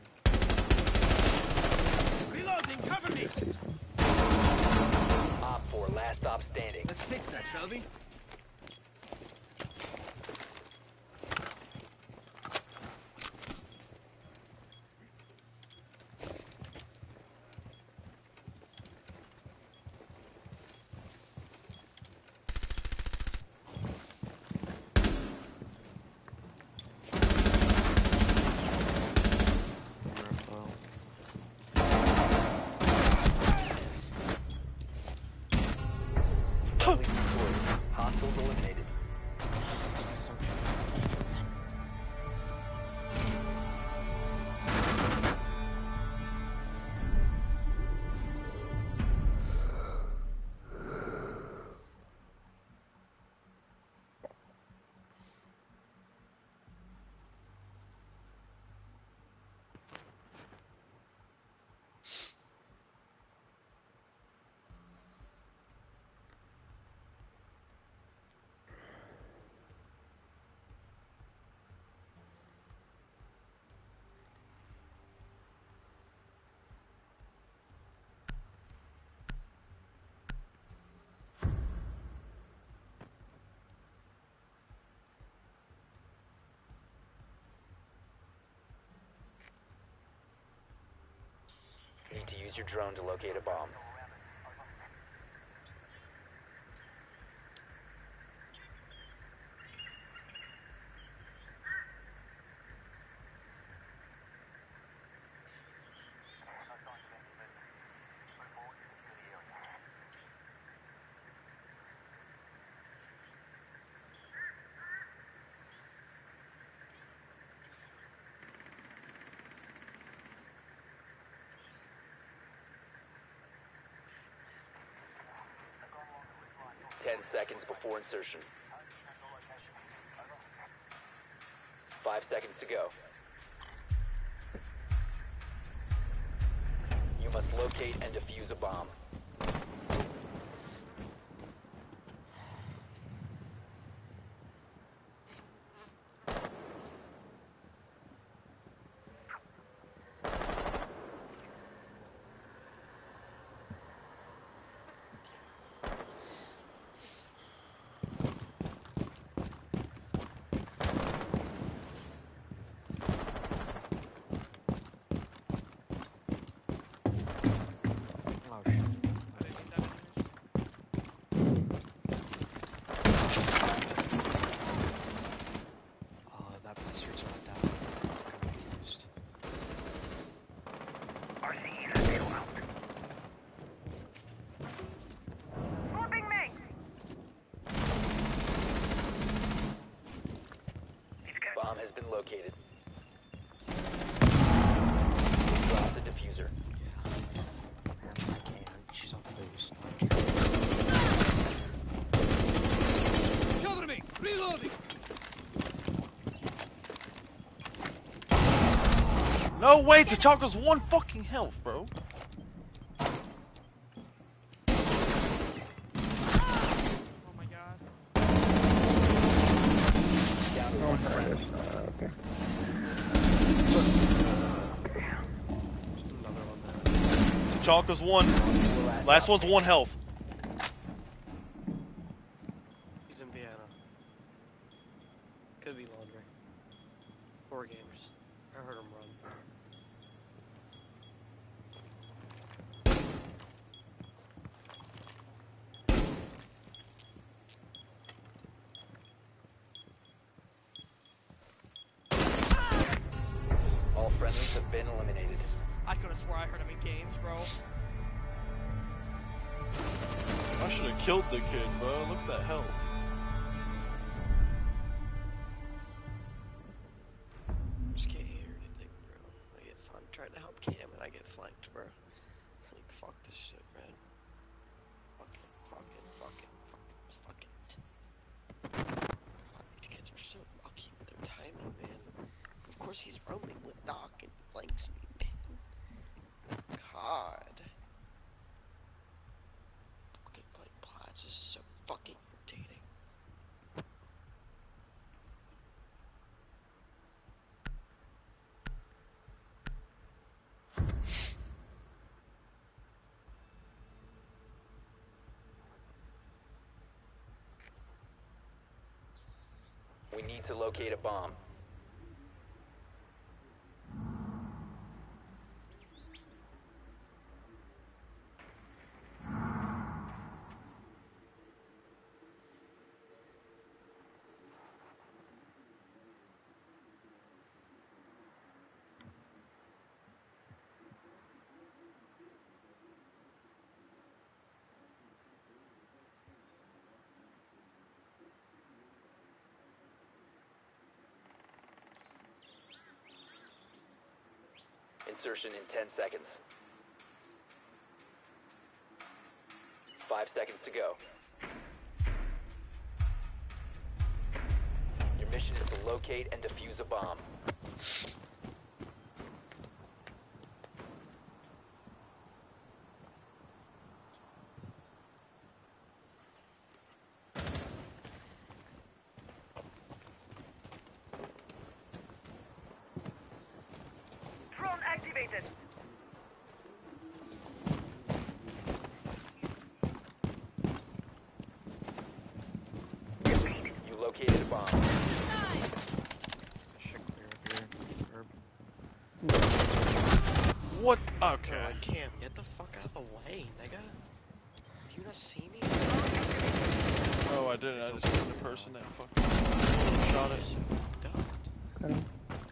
Reloading. Cover me. Op four, last stop standing. Let's fix that, shall we? Use your drone to locate a bomb. Ten seconds before insertion. Five seconds to go. You must locate and defuse a bomb. Oh shit. I didn't mean that anyways. Oh, that blizzard's not down. I'm confused. R C Es are still out. Swapping mags. It's good. Bomb has been located. Drop the diffuser. I can't. She's on boost. Cover me! Reloading! No way, T'Chaka's one fucking health, bro. Oh my god. Down to Oh, one there it friendly. is. Uh, okay. Another one there. T'Chaka's one. Last one's one health. He's in Vienna. Could be laundry. Four gamers. I heard him run. All friendlies have been eliminated. I could have swore I heard him in games, bro. I should have killed the kid, bro. Look at that health. Just can't hear anything, bro. I get fun trying to help Cam and I get flanked, bro. Like, fuck this shit, man. Fuck it, fuck it, fuck it, fuck it, fuck it. God, these kids are so lucky with their timing, man. Of course he's roaming with Doc and flanks me, man. God. Fucking playing Plaza is so fucking irritating. We need to locate a bomb. Insertion in ten seconds. Five seconds to go. Your mission is to locate and defuse a bomb. Drone activated. You located a bomb. Shit clear up here. Herb. Okay. Bro, I can't. Get the fuck out of the way, nigga. Have you not seen me? Oh, I didn't. I just hit the person that fucking shot us. Got him.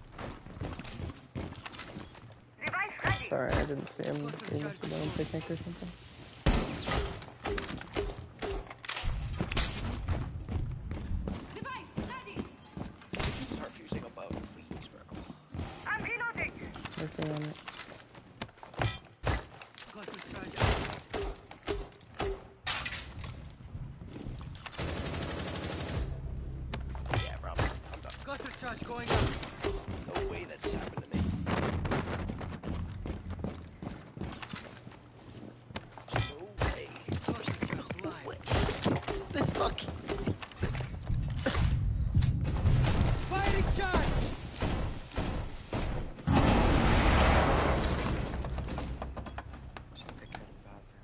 Sorry, I didn't see him. He must have been on picnic or something. Start fusing a bow, please, bro. I'm reloading. Working on it. Cluster charge. Yeah, bro. I'm done. Cluster charge going up. No way that's happened to me. No way. No way. The fuck? Firing charge. Something kind of bathroom.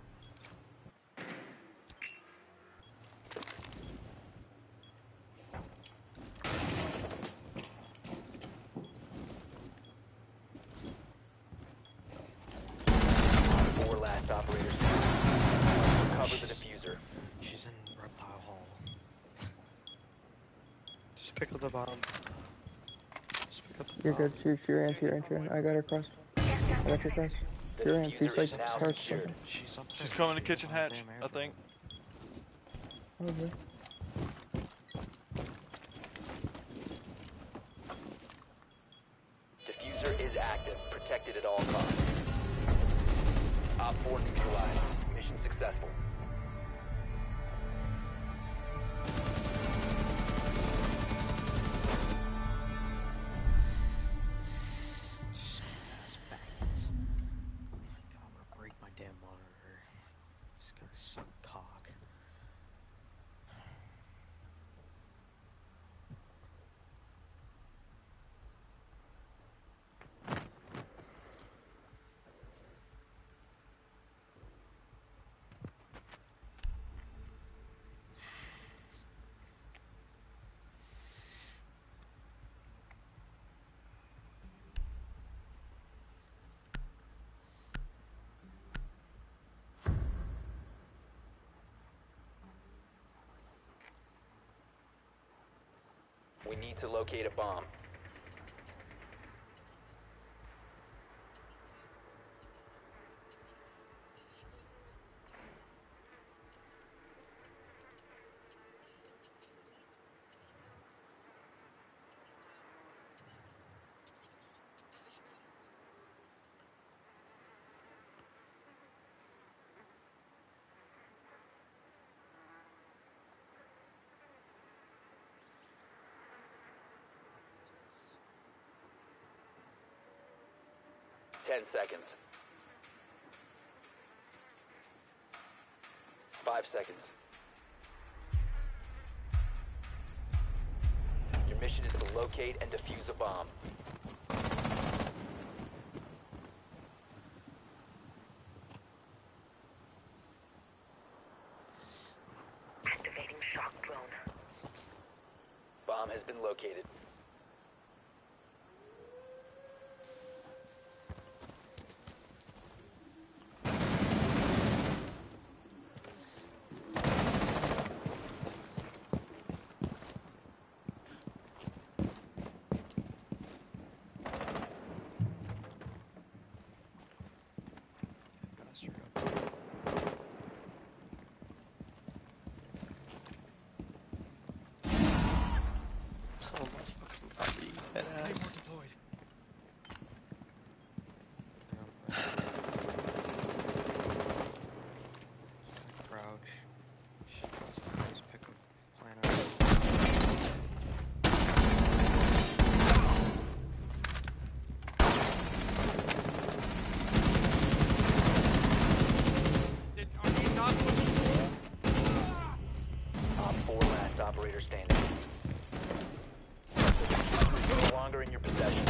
Four last operators. Cover the diffuser. She's in reptile hall. Just pick up the bomb. Just pick up the You're bomb. good. Shoot, shoot your hand, shoot your hand, shoot your hand. I got her cross. I got your cross. The Shoot your hand. She's diffuser like is now charged secured. something. She's upstairs. She's coming to She's kitchen on the hatch, damn I airport. think. Okay. Diffuser is active. Protected at all costs. Op four neutralized. Mission successful. Ass faggots. Oh my god, I'm gonna break my damn monitor. Just gonna suck cock. We need to locate a bomb. Ten seconds. Five seconds. Your mission is to locate and defuse a bomb. Activating shock drone. Bomb has been located. Faster up. Oh my fucking body. That ass. Claymore deployed. Crouch. Shit, let's pick a planet. Did, are they not looking cool? Op four last operator standing. No longer in your possession.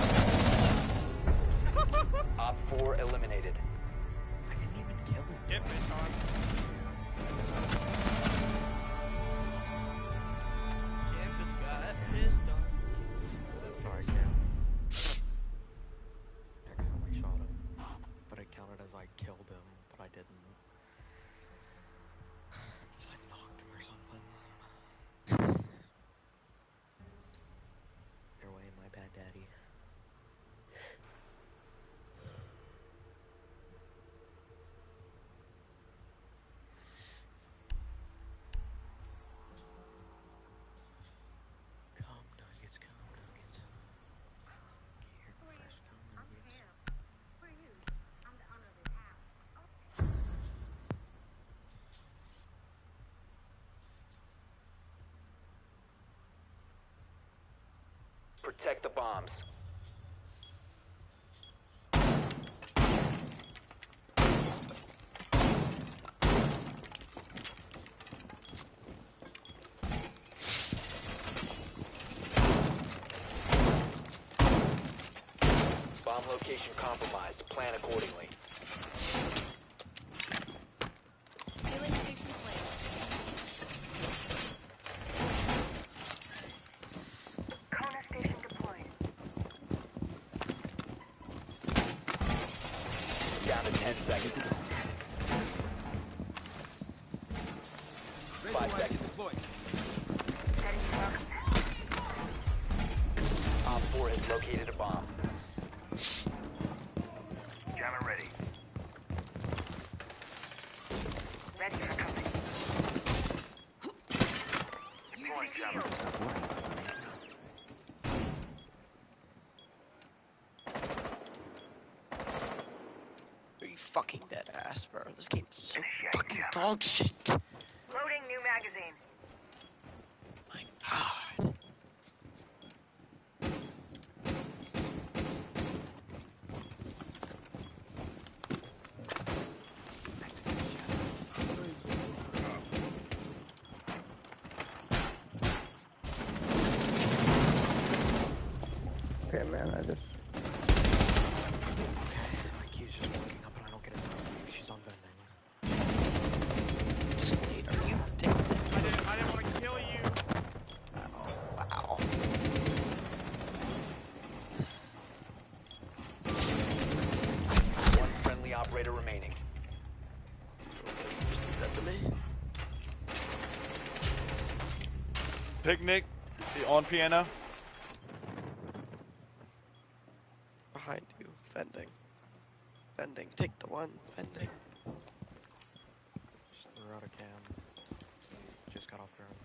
Op four eliminated. I didn't even kill him. Get bitch on. Campus got pissed on. Sorry, Cam. Accidentally shot him. But I counted him, but I didn't. It's like knocked him or something. I don't know. Your way, my bad, daddy. Come nuggets, come nuggets. Get here, fresh come nuggets. Who are you? I'm the owner of this house. Protect the bombs. Bomb location compromised. Plan accordingly. Healing station placed. Kona station deployed. Down to ten seconds. Five seconds. Setting welcome. Op four has located a bomb. Jammer ready. Ready for company. Deploying jammer. Are you fucking dead ass, bro? This game is so fucking dog shit. Loading new magazine. My god. Okay, man, I just. My queue's just walking up and I don't get a sound. She's on vending. Slade, are you taking I didn't, I didn't want to kill you. Wow. One friendly operator remaining. Just do that to me. Picnic on piano. Behind you. Vending. Vending. Take the one. Vending. Just threw out a cam. Just got off drone.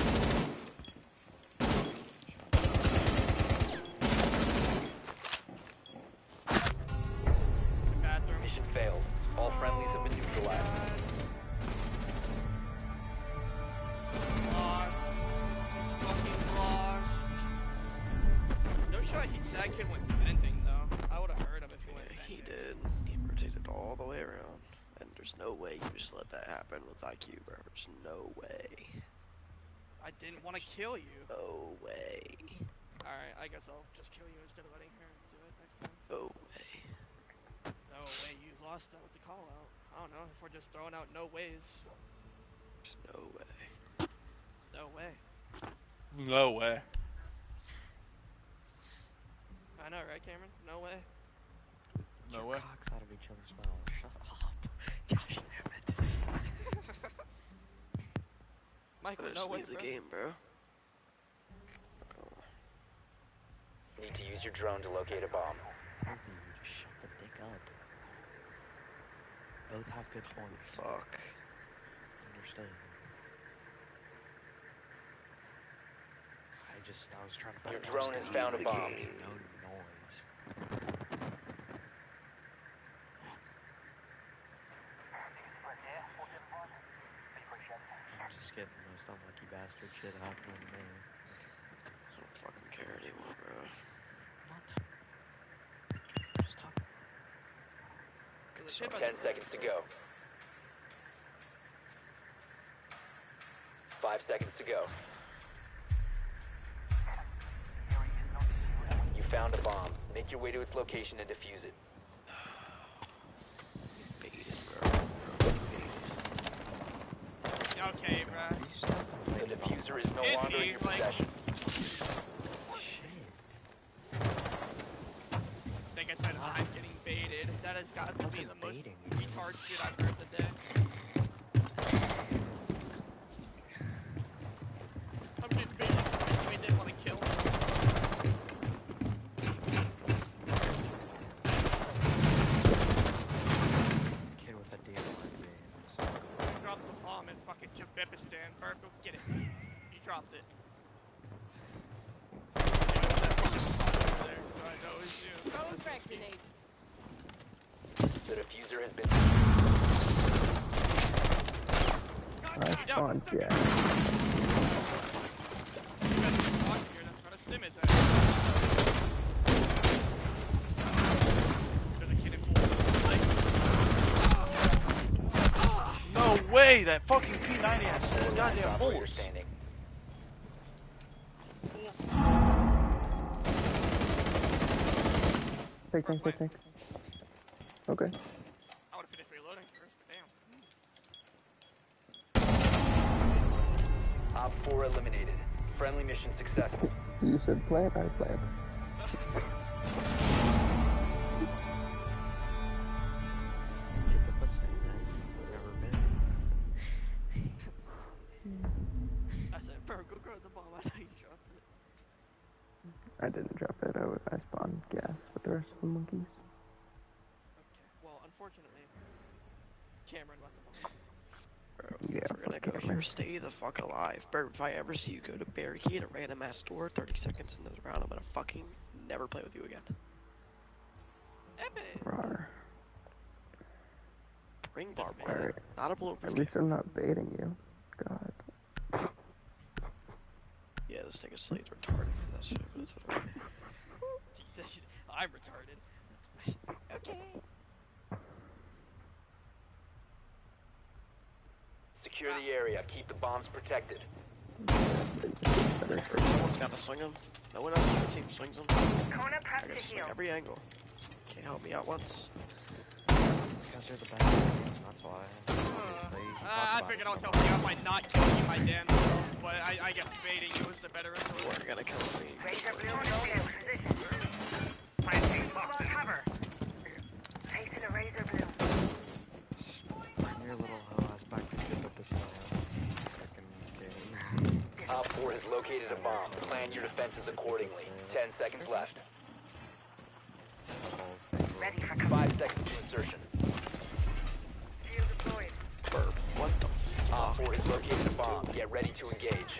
Bathroom. Mission failed. All friendlies have been neutralized. Lost. Fucking lost. No shot he, that kid went venting though. I would have heard him if he went Yeah, he venting. did. He rotated all the way around. And there's no way you just let that happen with I Q, bro. There's no way. I didn't want to kill you. No way. Alright, I guess I'll just kill you instead of letting her do it next time. No way. No way, you lost that with the call out. I don't know if we're just throwing out no ways. There's no way. No way. No way. I know, right, Cameron? No way. No Your way. cocks out of each other's mouths. Shut up. Gosh damn it. Michael, Just no way, leave the bro. game, bro. Need to use your drone to locate a bomb. Both of you, just shut the dick up. Both have good points. Fuck. Understand. I just, I was trying to Your put drone has found a bomb. No noise. I'm just getting the most unlucky bastard shit happening to me. I don't fucking care anymore, bro. Not just talk. There's a kid by Ten the- seconds to go. Five seconds to go. You found a bomb. Make your way to its location and defuse it. Baited, bro. Okay, bruh. The diffuser is no Is longer in he, your like- possession. Shit. Like I said, I'm getting baited. That has got to be Wasn't the most baiting. retard shit I've heard today. I'm getting baited. We didn't want to kill him. Kid with a D M like me. Dropped the bomb in fucking Jabebistan. Bert, go get it. You dropped it. Yeah, that fucking spot over there, so I know it's you. Throwing frag grenade. The diffuser has been. I spawned, yeah. You got some talk here, that's not a stim, is it? There's a kid in pool. No way! That fucking P ninety has Four seven last goddamn operator bullets. standing. Take, take, take, take. Okay. I would've finished reloading first, but damn. Op four eliminated. Friendly mission successful. You said plant, I plant. Kid the best thing I've ever been. I said, bro, go grab the bomb. I thought you dropped it. I didn't drop it. I, w- I spawned gas with the rest of the monkeys. Okay, well, unfortunately, Cameron left the bomb. Bro, Yeah, if we're gonna go fuck here, man. stay the fuck alive. Bro, if I ever see you go to barricade a random ass door thirty seconds into the round, I'm gonna fucking never play with you again. Epic! Rawr. Bring barbed That's wire, Alright. not a bulletproof At least I'm not baiting you. God. Yeah, this thing is slate's retarded for that shit, but it's whatever. I'm retarded. Okay. Secure the area. Keep the bombs protected. Better. Someone's gotta swing them. No one else on the team swings them. Kona I prep to gotta swing heal. every angle. Can't help me out once. It's because you're the best at the game, that's why. Obviously, you talk Uh, I about figured it I was so helping you much. out by not killing you, my damn self, but I, I guess baiting you was the better You result. are gonna kill me. Razor blue no in position. Planting block cover. Facing a razor blue. Bring your little hoe ass back to pick up the style. Fucking game. Op four has located a bomb. Plan your defenses accordingly. Ten seconds left. Ready for cover. Five seconds to insertion. Shield deployed. Burp. What the Op fuck? four has located a bomb. Get ready to engage.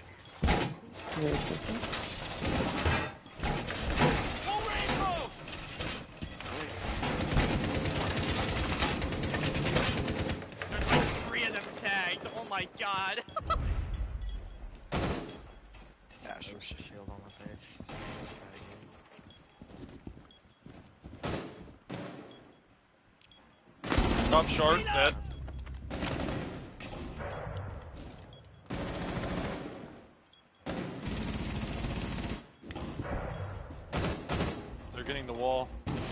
There's like three of them tagged. Oh my god. Dash. There's a shield on the page. Top short, dead. They're getting the wall.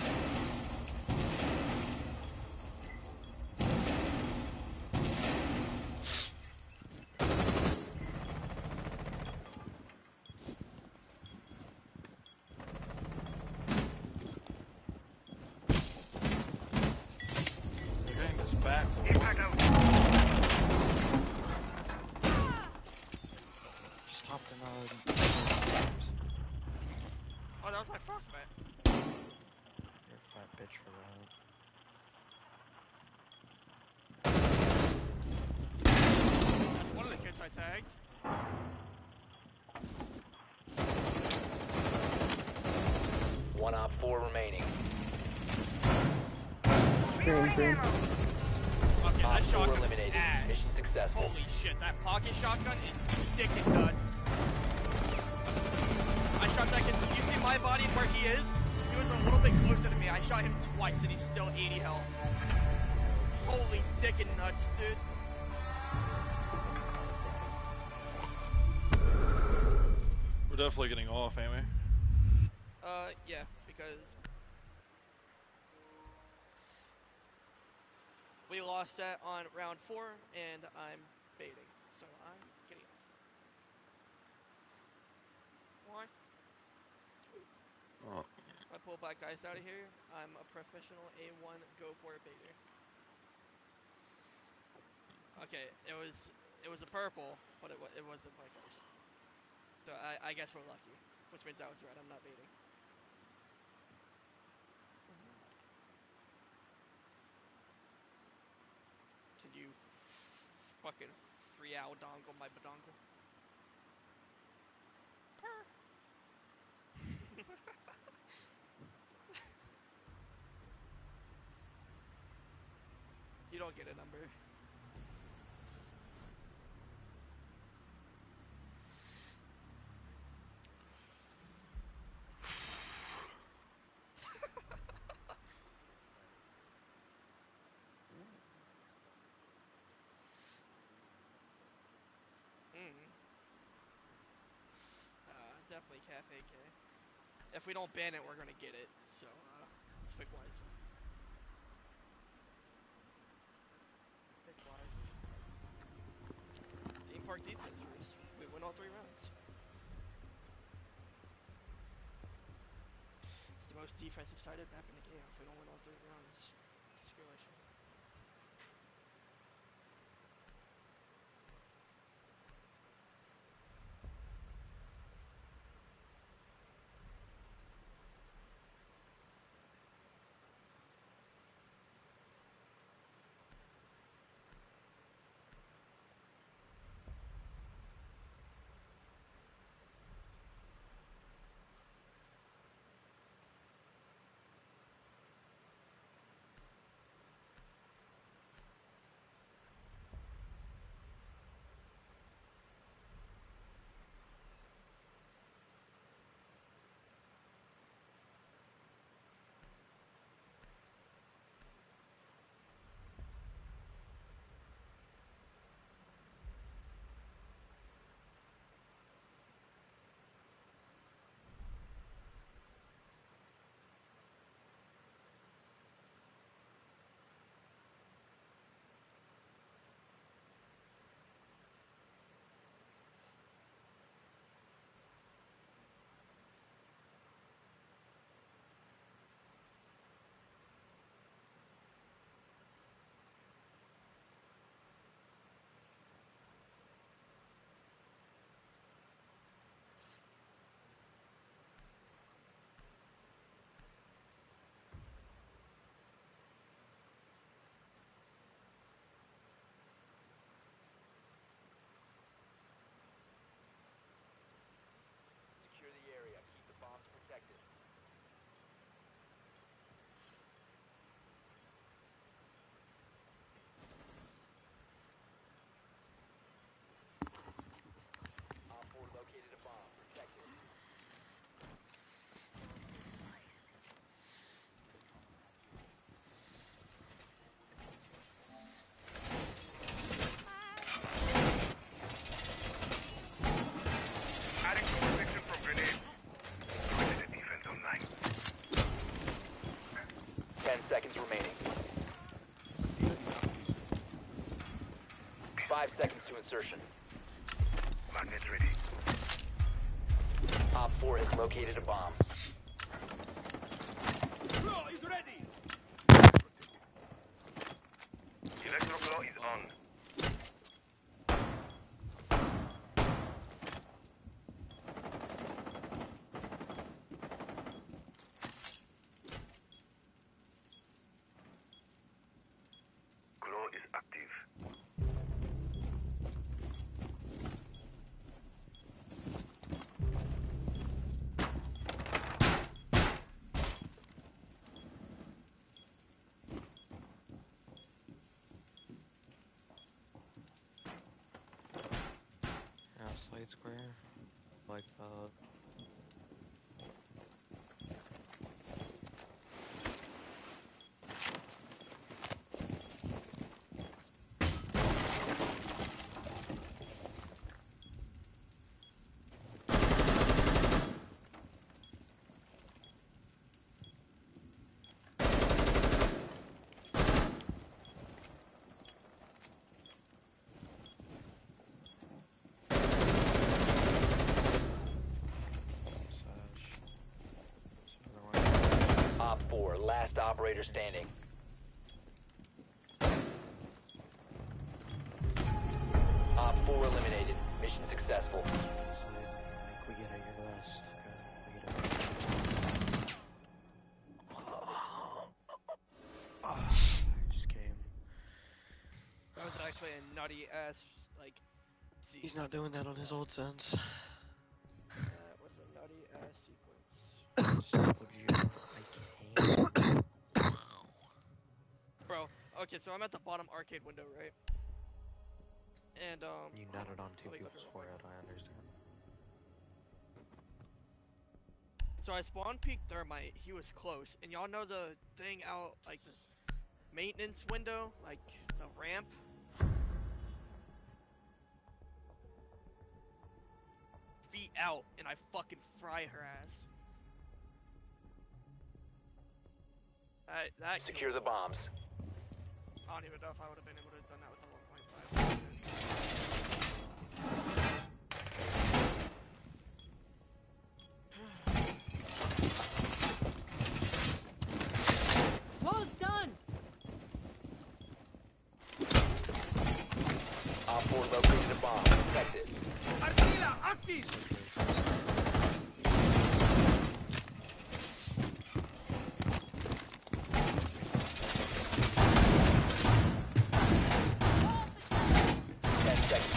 They're getting this back. Just hopped in a... Oh, that was my frostbite. You're a fat bitch for that. That's one of the kids I tagged. One op four remaining. Green, green. Okay, that Op four shotgun's eliminated. ass. Mission successful. Holy shit, that pocket shotgun is dick and nuts. I shot that kid. You see my body and where he is? He was a little bit closer to me. I shot him twice and he's still eighty health. Holy dick and nuts, dude. We're definitely getting off, ain't we? Uh, yeah, because we lost that on round four, and I'm baiting, so I'm getting off. Why? Oh. If I pull black guys out of here, I'm a professional A one go for it baiter. Okay, it was it was a purple, but it wa it wasn't my curse. So I I guess we're lucky, which means that was red. I'm not baiting. Can you f- fucking free owl dongle my badongle? Purr. You don't get a number. Mm. Uh, definitely Cafe K. If we don't ban it, we're gonna get it. So, uh, let's pick wisely. Pick wisely. Theme Park defense first. We win all three rounds. It's the most defensive sided map in the game. If we don't win all three rounds, it's a skill issue. Secure the area. Keep the bombs protected. Op four located a bomb. Protect it. Adding to protection from grenade. Joining the defense online. Ten seconds remaining. Five seconds to insertion. Magnets ready. Op four has located a bomb. Electroclaw is on. Claw is active. House light square. Like uh Op four, last operator standing. actually a nutty ass like. He's not doing that on his old sense. That was a nutty ass sequence. Told you I can't. Bro, okay, so I'm at the bottom arcade window, right? And um. You hold nutted on two let me go people's through it real quick. forehead, I understand. So I spawn peeked Thermite, he was close, and y'all know the thing out, like the maintenance window, like the ramp? Feet out, and I fucking fry her ass. That, that Secure the bombs. I don't even know if I would have been able to have done that with the one point five. Wall's done! Op four located a bomb. Protect it. Artilla, active! Ten seconds.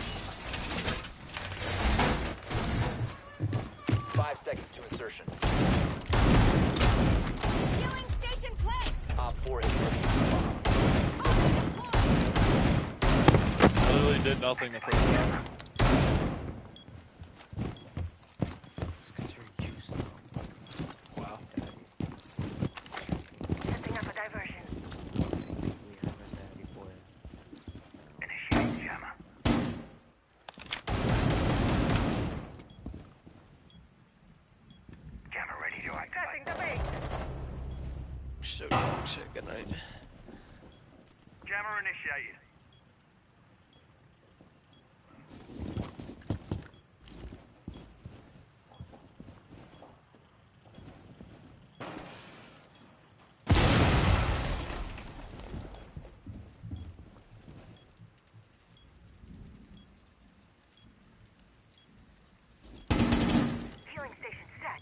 Five seconds to insertion. Healing station placed. Op four is ready for the bomb. I literally did nothing the first time. It's 'cause you're used to them. Wow. Setting up a diversion. We have a daddy boy. Initiate jammer. Jammer ready to activate. Setting the bait. So toxic. Good night. Jammer initiated. Fueling station set.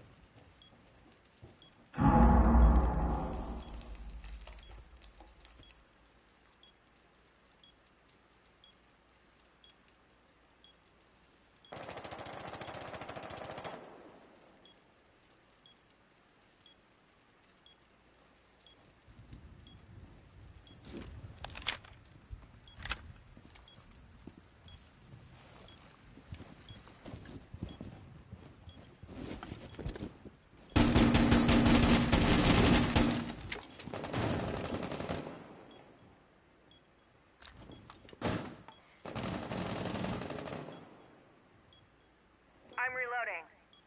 I'm reloading.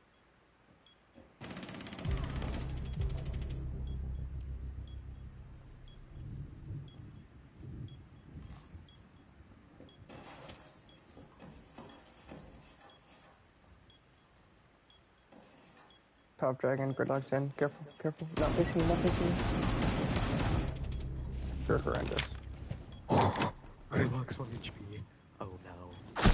Top dragon, gridlock ten. Careful, careful. Not facing me, not facing me. You're horrendous. Gridlock's one H P. Oh no.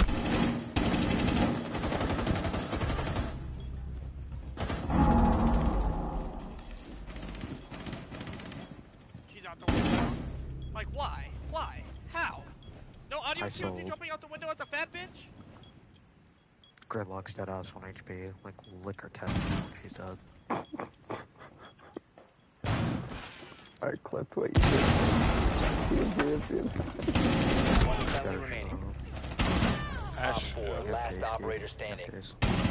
She's out the window. Like, why? Why? How? No audio I Q F C sold. jumping out the window as a fat bitch? Gridlock's dead ass one H P. Like liquor test. She's dead. I clipped what you did. You did, dude. One friendly remaining. Op Ash. four, You have last case, operator Keith. You standing. have case.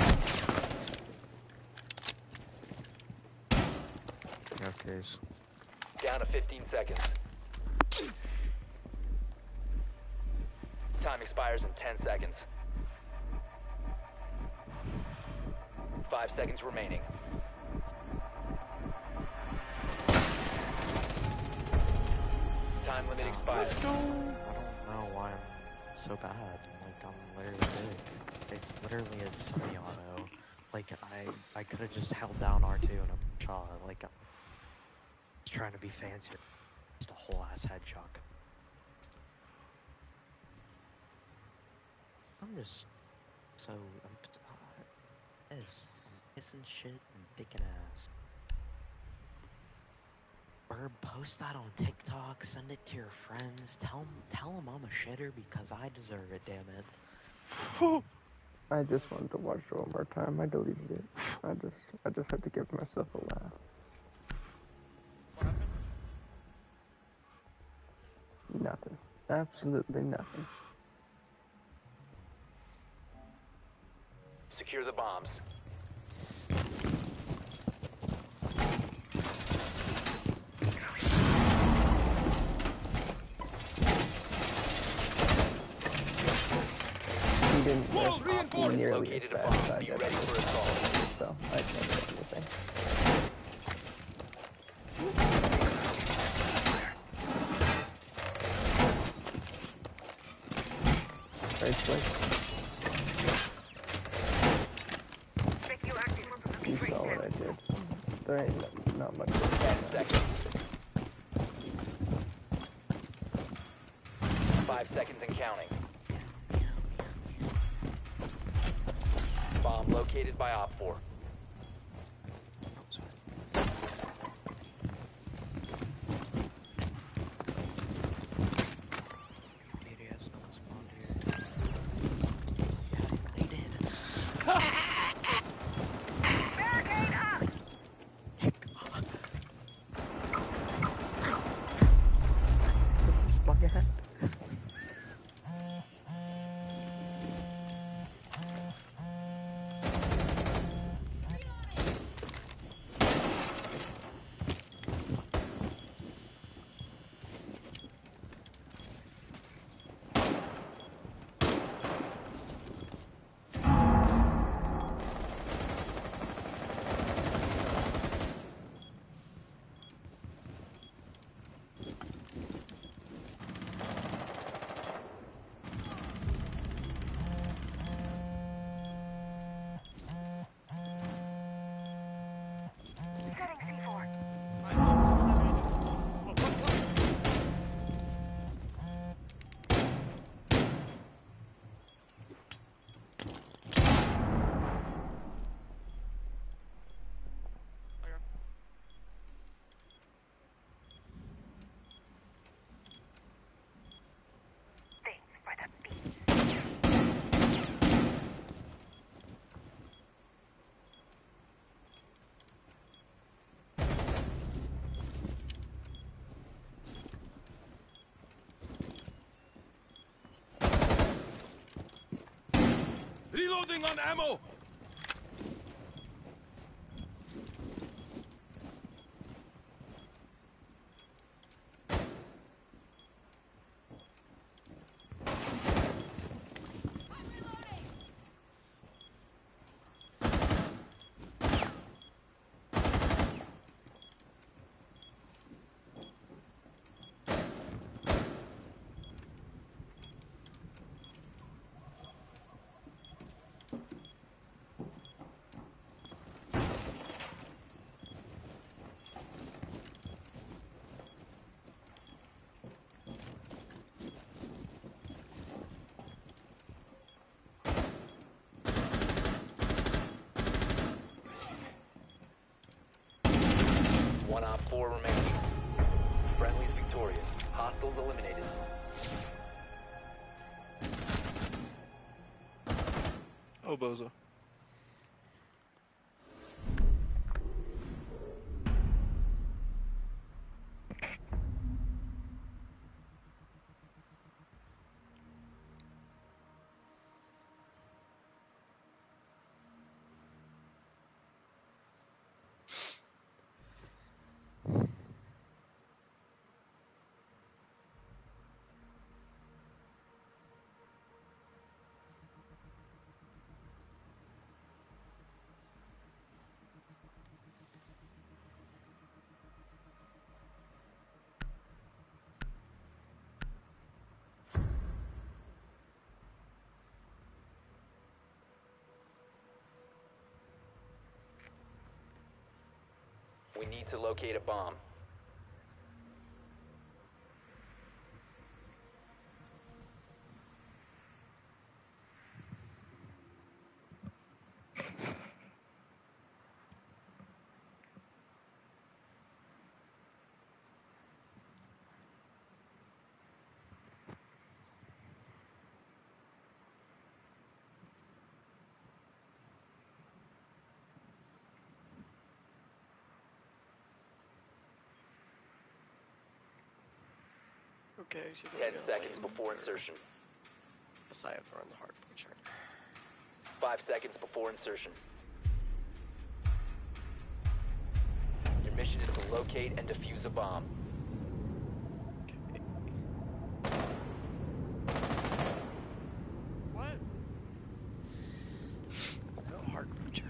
You have case. Down to fifteen seconds. Time expires in ten seconds. Five seconds remaining. Time limit expired. I don't know why I'm so bad. Like I'm literally good. It's literally a semi-auto. Like I, I could have just held down R two and a shot. Like I'm just trying to be fancier. Just a whole ass head chuck. I'm just so I'm uh, this. I'm pissing shit and dicking ass. Burb, post that on TikTok, send it to your friends, tell them, tell them I'm a shitter because I deserve it, damn it. I just wanted to watch it one more time. I deleted it. I just, I just had to give myself a laugh. What happened? Nothing. Absolutely nothing. Secure the bombs. He didn't Wall live reinforced. nearly Located as a fast as bomb. I Be did, ready for assault. so I can't say anything. Right click. Check you active. You saw what I did. There ain't no, not much. Ten seconds. Five seconds and counting. Bomb located by Op four. Beauty has not spawned here. Yeah, they did. Barricade up! My God. Setting C four. Thanks for the beat. Reloading on ammo. One Op four remaining. Friendly's victorious. Hostiles eliminated. Oh, bozo. We need to locate a bomb. Okay, she's Ten gonna seconds lane. before insertion. Guess I have to run the hard butcher. Five seconds before insertion. Your mission is to locate and defuse a bomb. What? No hard butcher.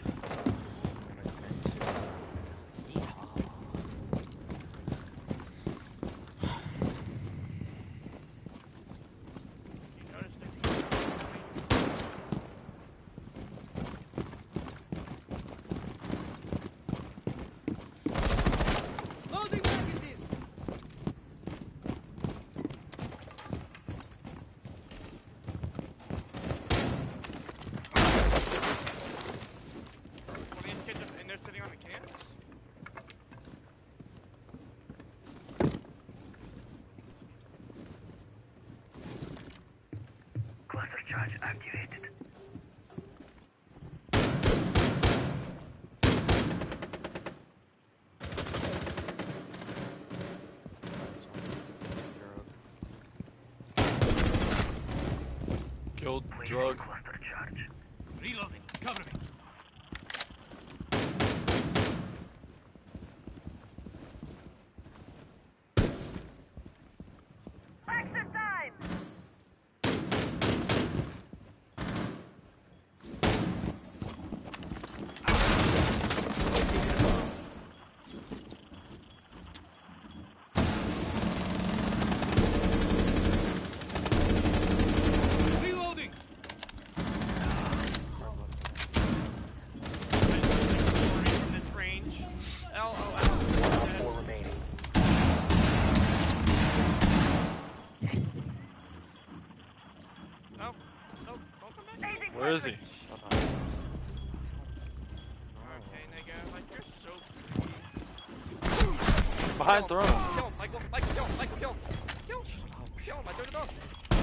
You noticed it? Loading magazine! One of these kids just in there sitting on the cans? Cluster charge activated. Killed Placing drug. cluster charge. Reloading. Cover me. Exit time! Reloading. From this range. L O L. Four remaining. No. No. Don't come back. Aging Where is he? Okay, nigga. Like, you're so creepy. Behind Kill him. throne. Kill him, Michael. Michael, kill him. Michael, kill him. Kill him. Kill him. I threw the dog.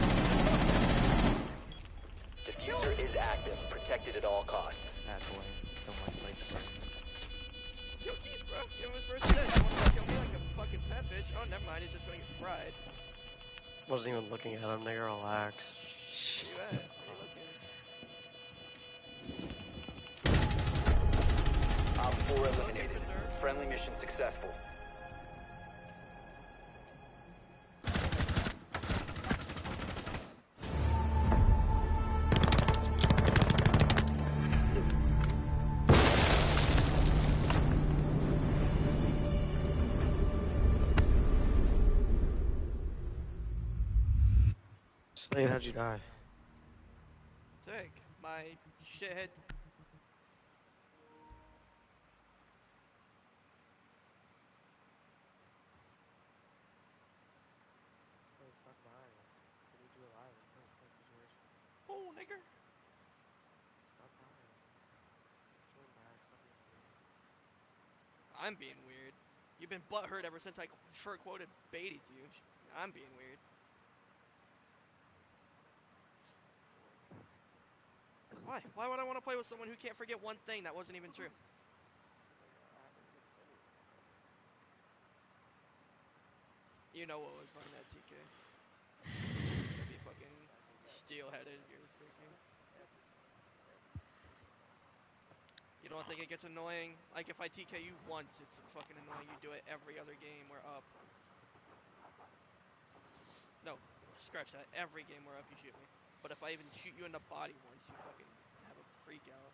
Diffuser is active. Protected at all costs. That's why. So much like Kill Keith, bro. Give him his first hit. You wanna kill me like a fucking pet bitch? Oh, never mind. He's just gonna get fried. Wasn't even looking at him, nigga, relax. See that? Where you looking? Op four eliminated. Preserve. Friendly mission successful. Slade, how'd you die? Sick. My shithead. Oh, nigger. I'm being weird. You've been butthurt ever since I sure quoted baited you. I'm being weird. Why? Why would I want to play with someone who can't forget one thing that wasn't even true? You know what was behind that T K. Be fucking steel-headed. You're freaking. You don't think it gets annoying? Like if I T K you once, it's fucking annoying. You do it every other game we're up. No, scratch that. Every game we're up, you shoot me. But if I even shoot you in the body once, you fucking have a freak out.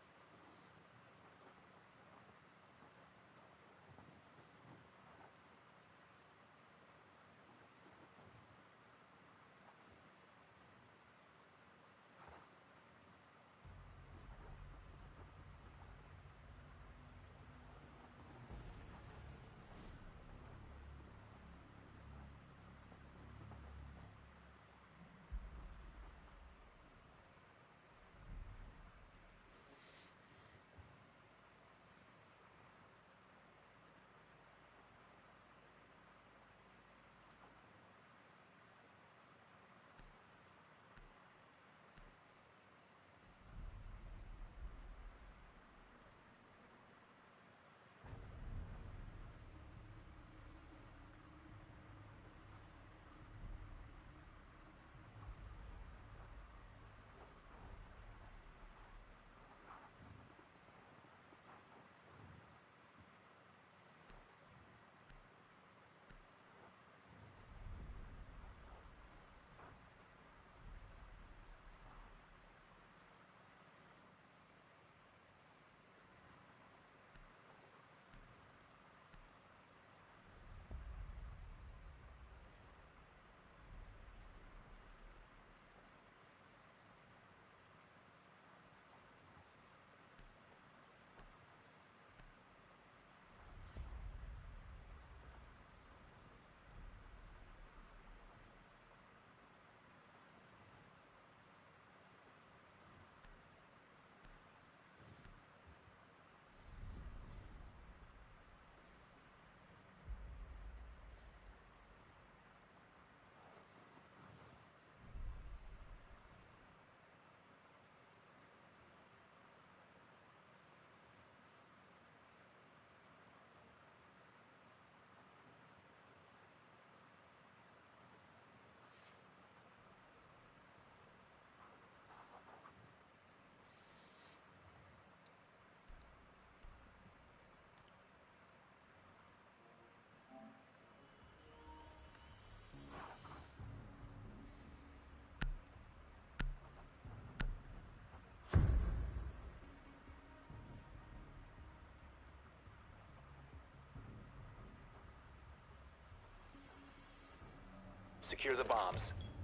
Secure the bombs.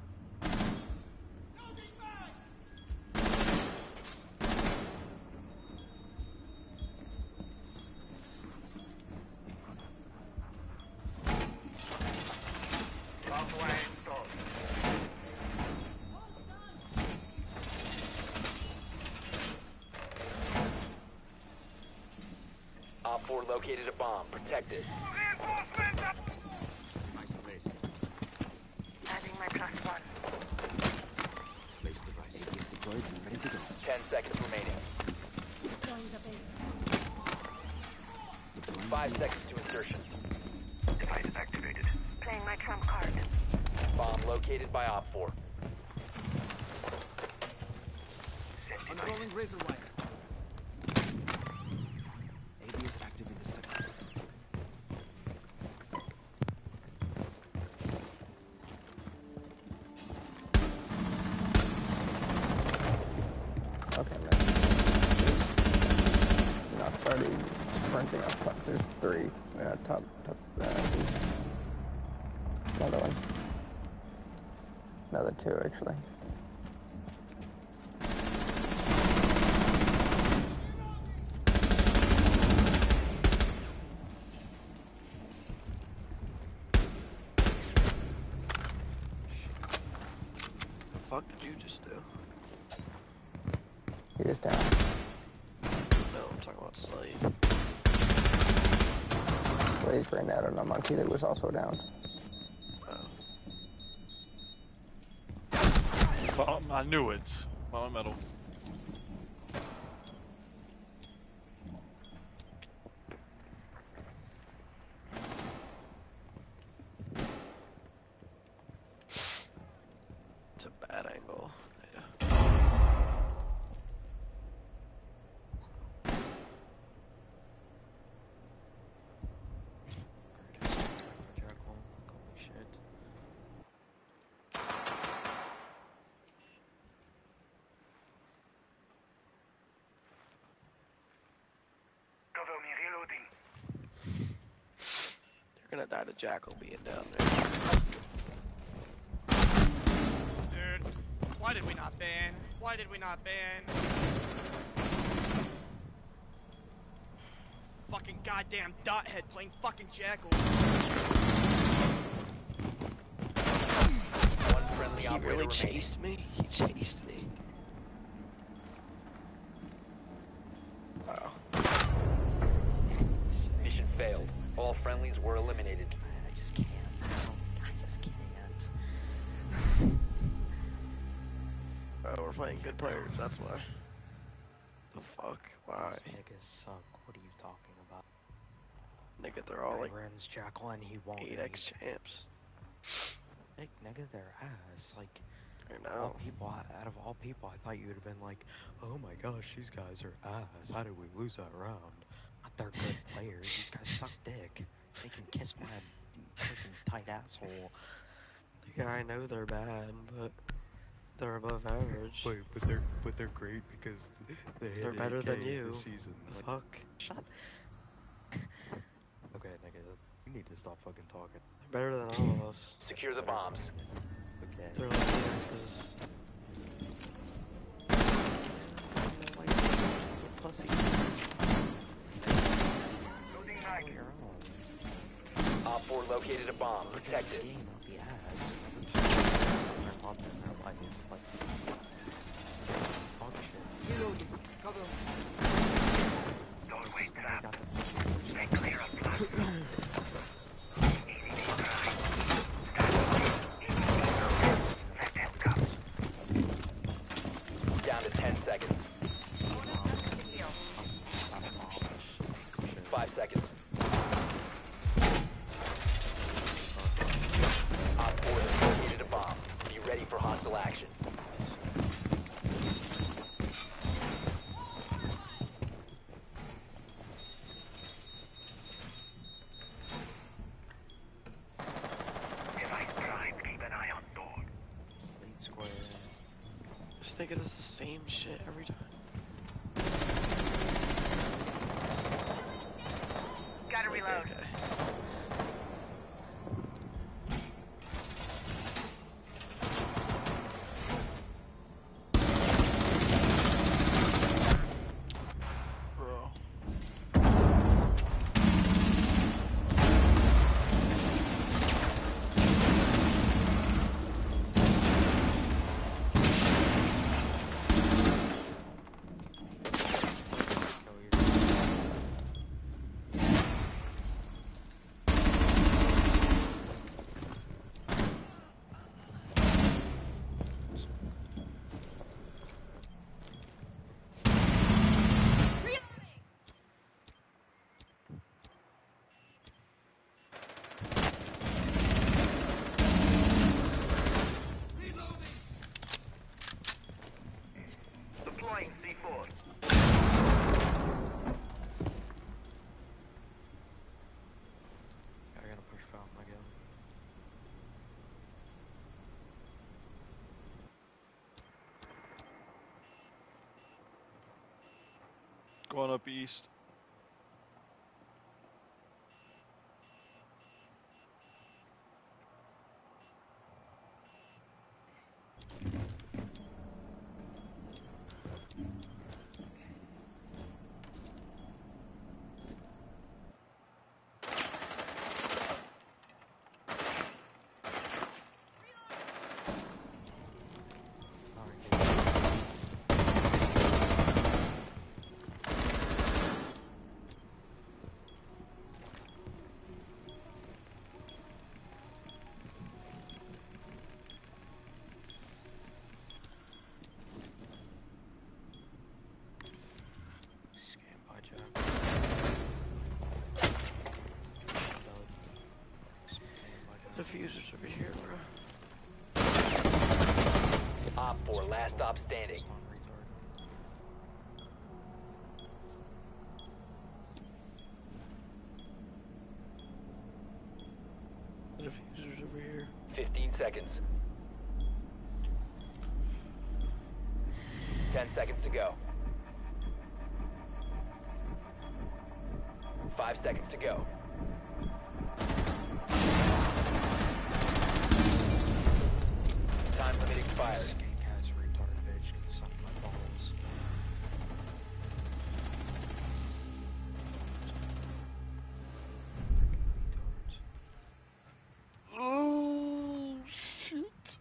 Bomb wire installed. Op four located a bomb. Protect it. Reinforcements up! Isolation. Adding my plus one. Place device. A D S deployed and ready to go. Ten seconds remaining. Join the base. Deploying Five A D S. seconds to insertion. Device activated. Playing my trump card. Bomb located by Op four. Set device. Unrolling razor wire. A D S active in the sector. Okay, man. Not starting printing up top. There's three. Yeah, top, top. Uh, another one. Another two, actually. The fuck did you just do? He is down. No, I'm talking about Slade. Blaze ran out on a monkey that was also down. Bomb, I knew it. Bomb metal. It's a bad angle. Yeah. Jackal, holy shit. Cover me, reloading. You're gonna die to Jackal being down there. Dude, why did we not ban? Why did we not ban? Fucking goddamn dot head playing fucking Jackal. One friendly He operator really remaining. chased me? He chased me. Wow. Mission failed. All friendlies were eliminated. I just can't. I just can't. Oh, we're playing good players, that's why. The fuck? Why? These niggas suck. What are you talking about? Nigga, they're all like runs Jackal and he won't. eight X champs. Like, nigga, their ass. Like, I all know. people, out of all people, I thought you would have been like, oh my gosh, these guys are ass. How did we lose that round? Not they're good players. These guys suck dick. They can kiss my freaking tight asshole. Nigga, I know they're bad, but they're above average. Wait, but they're but they're great because they hit They're better than eight K you. this season. The Like, fuck? shut. Okay, nigga, you need to stop fucking talking. They're better than all of us. Secure the bombs. Okay. They're like X's. Like, pussy. Loading mag. Your own. Op four located a bomb. Protect it. Game, not the ass. I'm up in their life. Like, dog shit. Reloading. Cover me. Don't It's wait just that I trap. got the Stay clear of plus. Easy to try. Let them come. Down to ten seconds. Five seconds. Op four has located a bomb. Be ready for hostile action. Device primed. Keep an eye on door. Lead square. This nigga does the same shit every time. Gotta It's like, reload. okay. Going up east. Diffusers over here, bro. Op four, last stop standing. The diffuser's over here. Fifteen seconds. Ten seconds to go. Five seconds to go. Time limit expired. Ass retard bitch can suck my balls. Oh shit.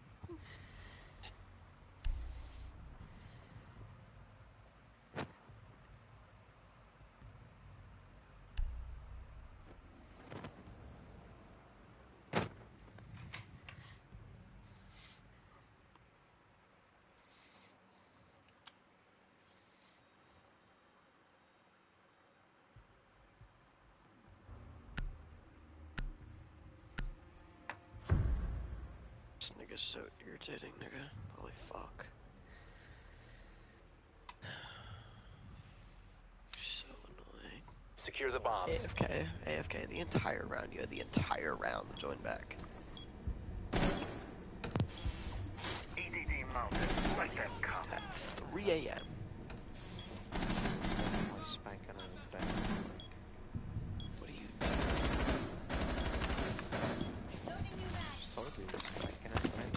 This nigga's so irritating, nigga. Holy fuck. So annoying. Secure the bomb. A F K, A F K, the entire round. You had the entire round to join back. E D D mounted. Let them come. At three A M I was spanking his back. What are you Told you, spanking his back.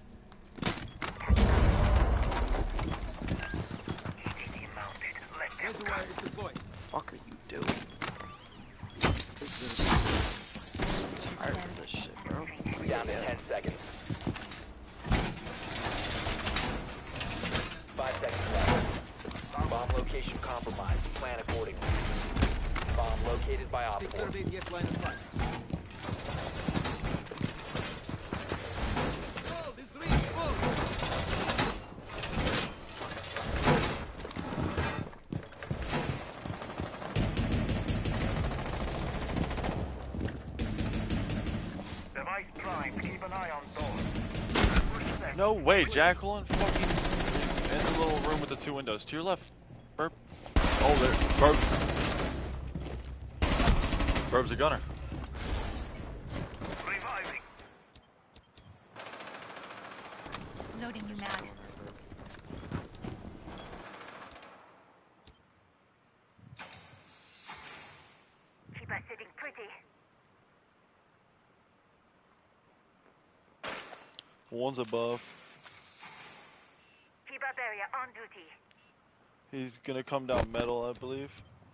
E D D mounted. Let them Razor come. wire is deployed. fuck are you doing? I'm tired of this shit, bro. Down to ten seconds. Five seconds left. Bomb location compromised. Plan accordingly. Bomb located by Op Take four. care of A D S line of fire. Oh, this three. Oh. Device primed. Keep an eye on doors. Push them. No way, Jacqueline fucking in the little room with the two windows. To your left. Burp. Oh, there. Burbs. Burbs a gunner. Reviving. Loading you mag. Keep us sitting pretty. One's above. Keep up area on duty. He's gonna come down metal, I believe.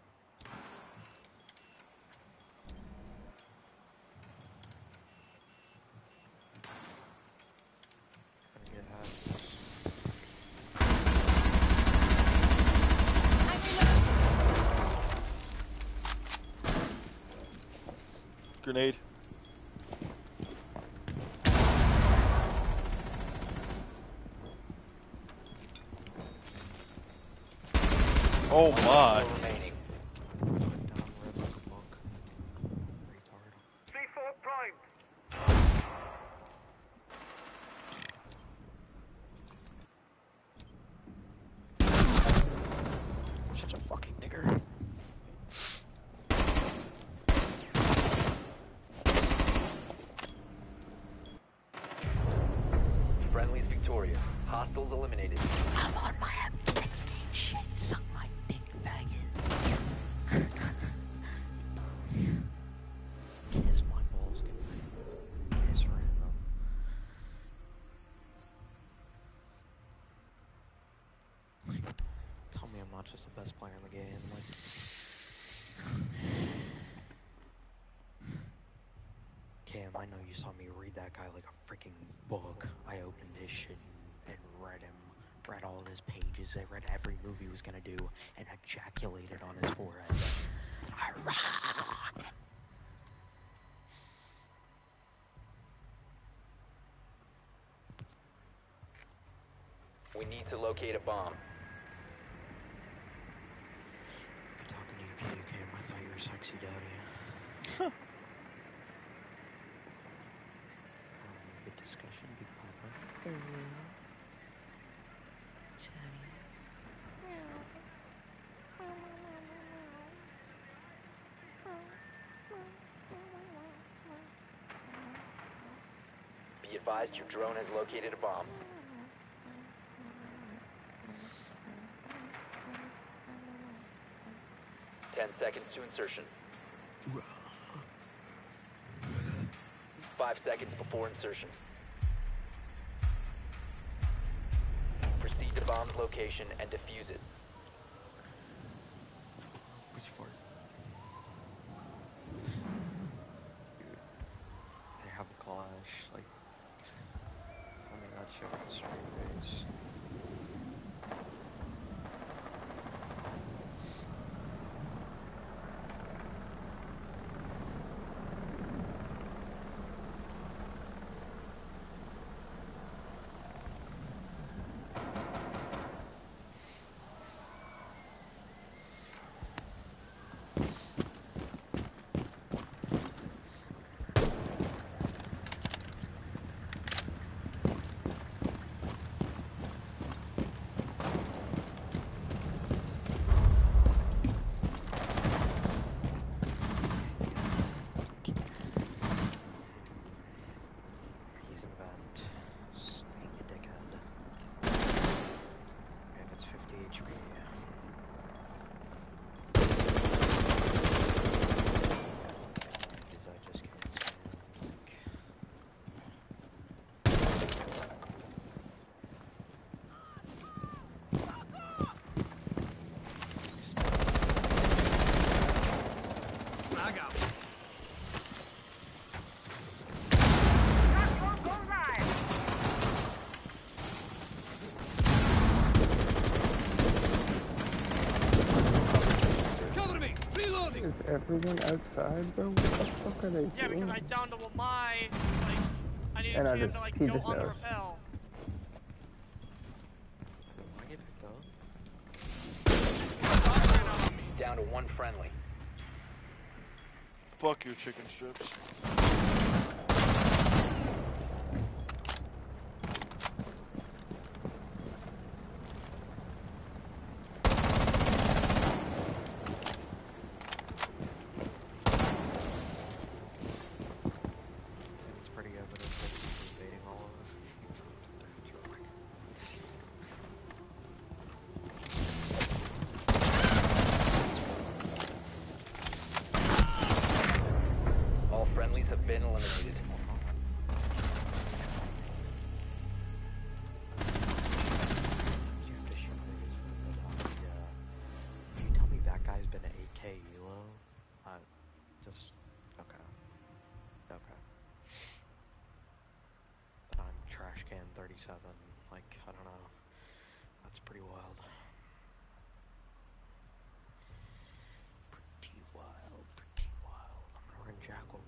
Gonna get high. Grenade. Oh my. Remaining. Down red like a book. Retard. C four primed. Such a fucking nigger. Friendly's victorious. Hostiles eliminated. I'm on my M sixteen shit. Suck my dick, faggot. not just the best player in the game. Like, Cam, I know you saw me read that guy like a freaking book. I opened his shit and read him, read all his pages. I read every move he was gonna do and ejaculated on his forehead. Arrgh! We need to locate a bomb. Good talking to you, K U, Cam. I thought you were sexy, daddy. Good discussion, big papa. Be advised your drone has located a bomb. Ten seconds to insertion. Five seconds before insertion. Proceed to bomb's location and defuse it. Which part? Dude, they have a clash, like, I mean, that shit was straight face. Is everyone outside, bro? What the fuck are they Yeah, doing? because I downed a my, like, I needed And I him just- to, like, he go just on the knows. rappel. I get picked up. Down to one friendly. Fuck your chicken strips. It's pretty evident that he's invading all of us. All friendlies have been eliminated. Can you tell me that guy's been at eight K Elo? Uh, just, okay. Okay. On trash can thirty-seven, like, I don't know. That's pretty wild. Pretty wild, pretty wild. I'm gonna run Jackal.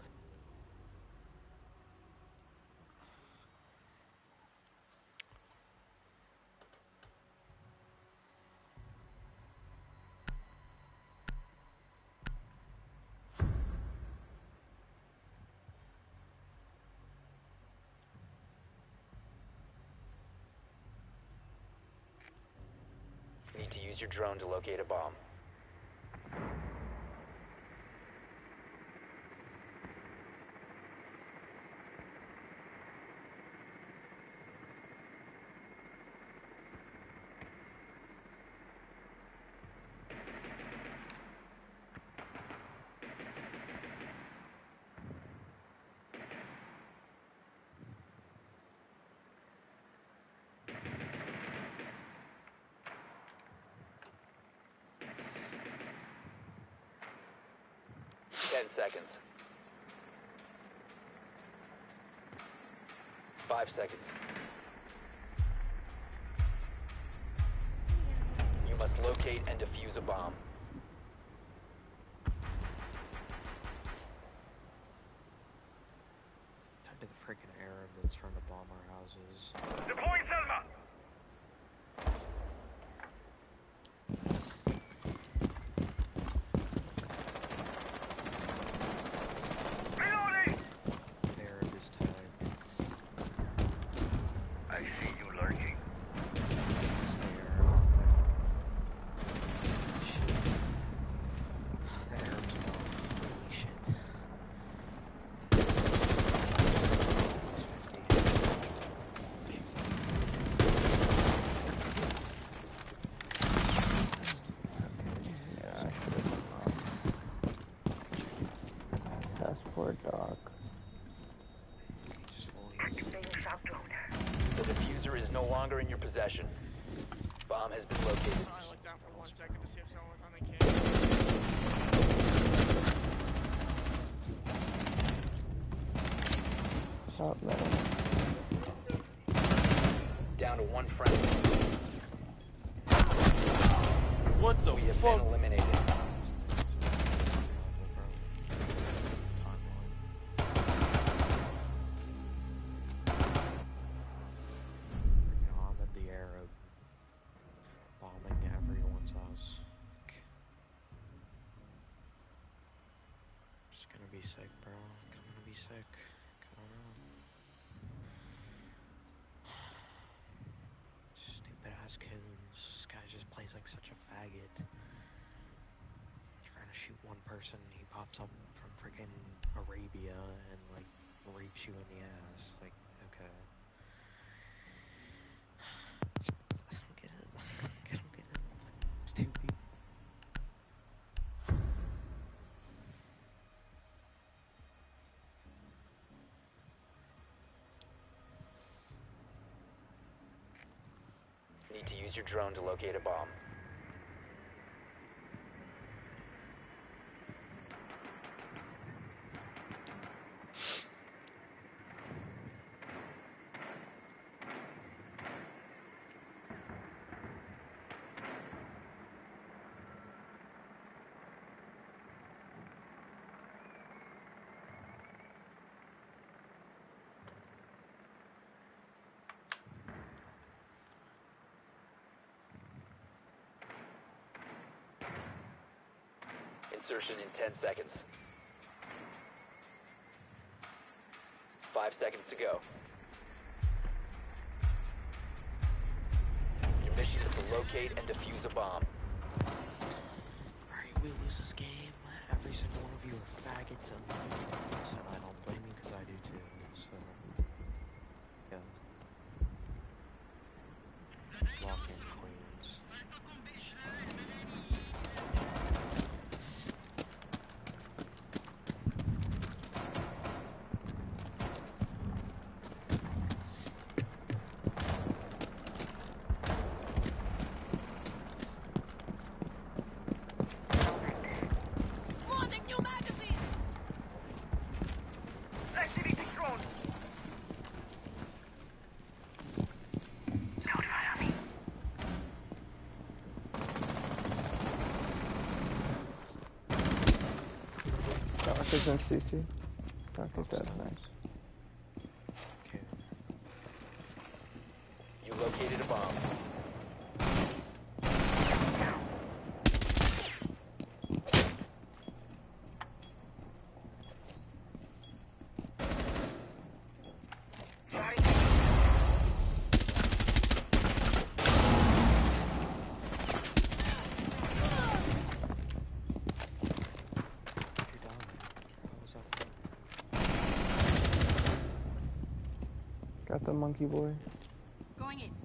Need to use your drone to locate a bomb. seconds. Five seconds. You must locate and defuse a bomb. Turn to the freaking Arab that's trying to bomb our houses. Deploying Selma! Reloading! The Arab is tagged. I see you lurking. The Arab. Shit. The Arab's gone. Holy shit. Yeah, I should have passport doc. Just fully Activating shock drone. The diffuser is no longer in your possession. Bomb has been located. I looked down for one second to see if someone was on the camera. Stop metal. Down to one friendly. What the We have fuck? been eliminated. Mohammed the Arab bombing everyone's house. Just gonna be sick, bro. I'm gonna be sick. I don't know. Stupid ass coons. This guy just plays like such a faggot. Trying to shoot one person, he pops up from freaking Arabia and like rapes you in the ass. Like, okay. I don't get it. I don't get it. It's two people. Need to use your drone to locate a bomb. Insertion in ten seconds. Five seconds to go. Your mission is to locate and defuse a bomb. Alright, we lose this game. Every single one of you are faggots and liars, and I don't blame you because I do too, so... Yeah. Lock in, Queens. Loading new magazine! Activating drone! Notify me. Doc is in C C. Doc is dead, nice. Okay. You located a bomb. Sorry. You're down. How was that? Got the monkey boy. Going in.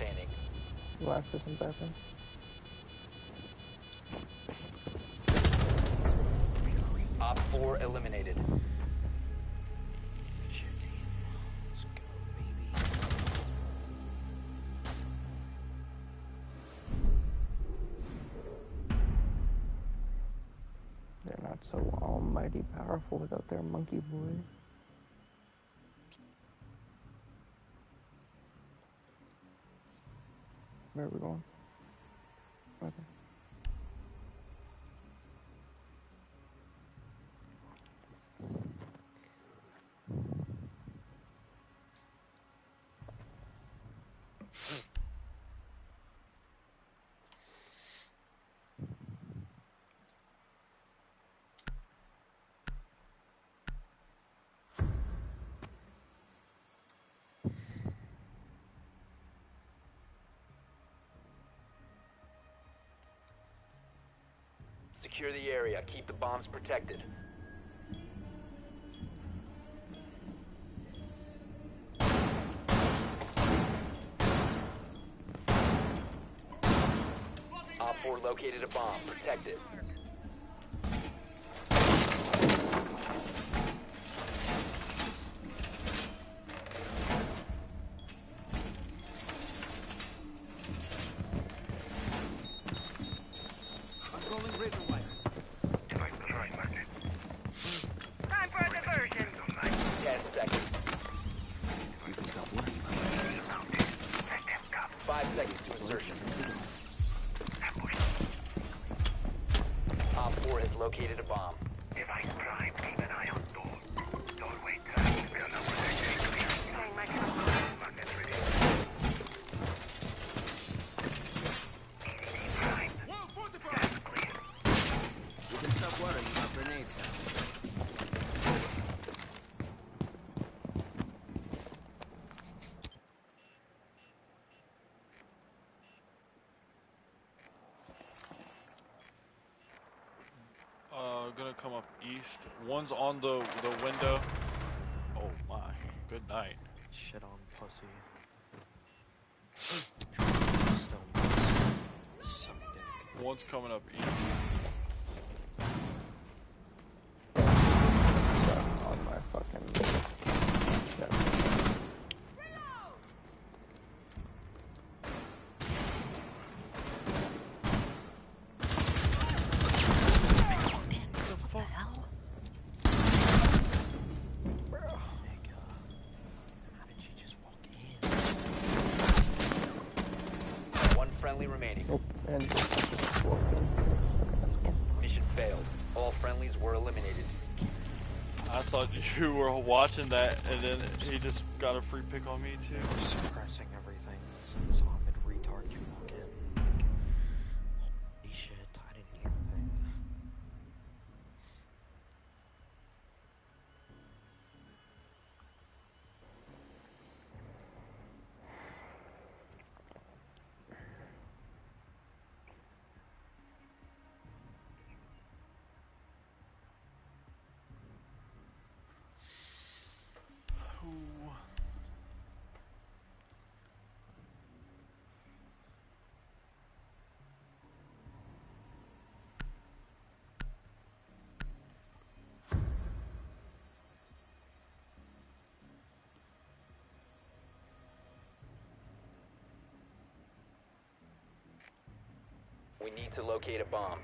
standing. Last disinfectant. Op four eliminated. Shit, team. Let's go, baby. They're not so almighty powerful without their monkey boy. Where are we going? Okay. Secure the area. Keep the bombs protected. Op four located a bomb. Protect it. Unrolling razor wire. Device destroyed magnet. Time for a diversion. Ten seconds. You can stop worrying about it. Five seconds to insertion. Op four has located a bomb. Device prime. Keep an eye on door. Doorway turned. Gunner protecting clear. Saying my magnet ready. E C D prime. Gas clear. You can stop worrying about grenades now. Uh, gonna come up east. One's on the the window. Oh my, good night. Shit on pussy. Still suck dick. One's coming up east. On my fucking. Yep. What the hell? Nigga. How did she just walk in? One friendly remaining. Oh, and just walked in. Mission failed. All friendlies were eliminated. I thought you were watching that, and then he just got a free pick on me too. They were suppressing everything so this Ahmed retard can walk in. Like, holy shit, I didn't hear a thing. Ooh. We need to locate a bomb.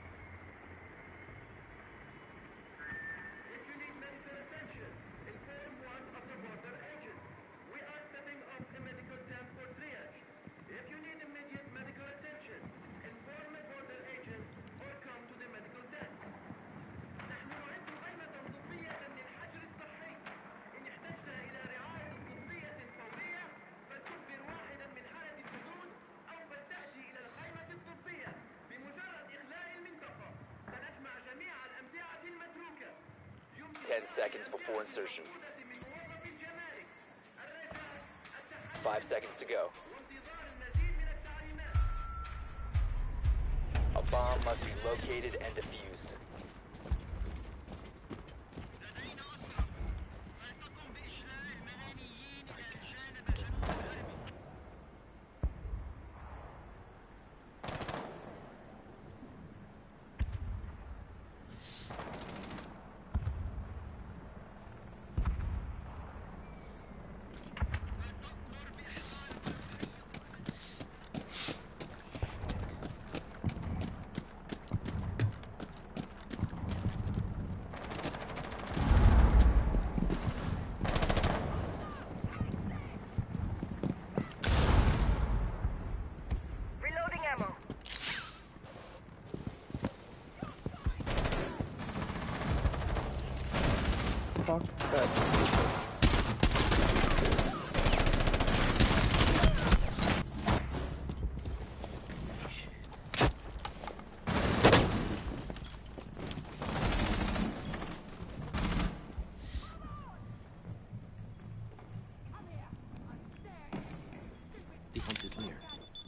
If you need medical attention, inform one of the border agents. We are setting up a medical tent for triage. If you need immediate medical attention, inform a border agent or come to the medical tent. نحن نعد خيمة طبية للحجر الصحي. إن احتجت إلى رعاية طبية فورية فلتخبر واحدا من حالة السجون أو فلتأتي إلى الخيمة الطبية. بمجرد إخلاء المنطقة سنجمع جميع الأمتعة المتروكة. Ten seconds before insertion. Five seconds to go. A bomb must be located and defused. Defense is near.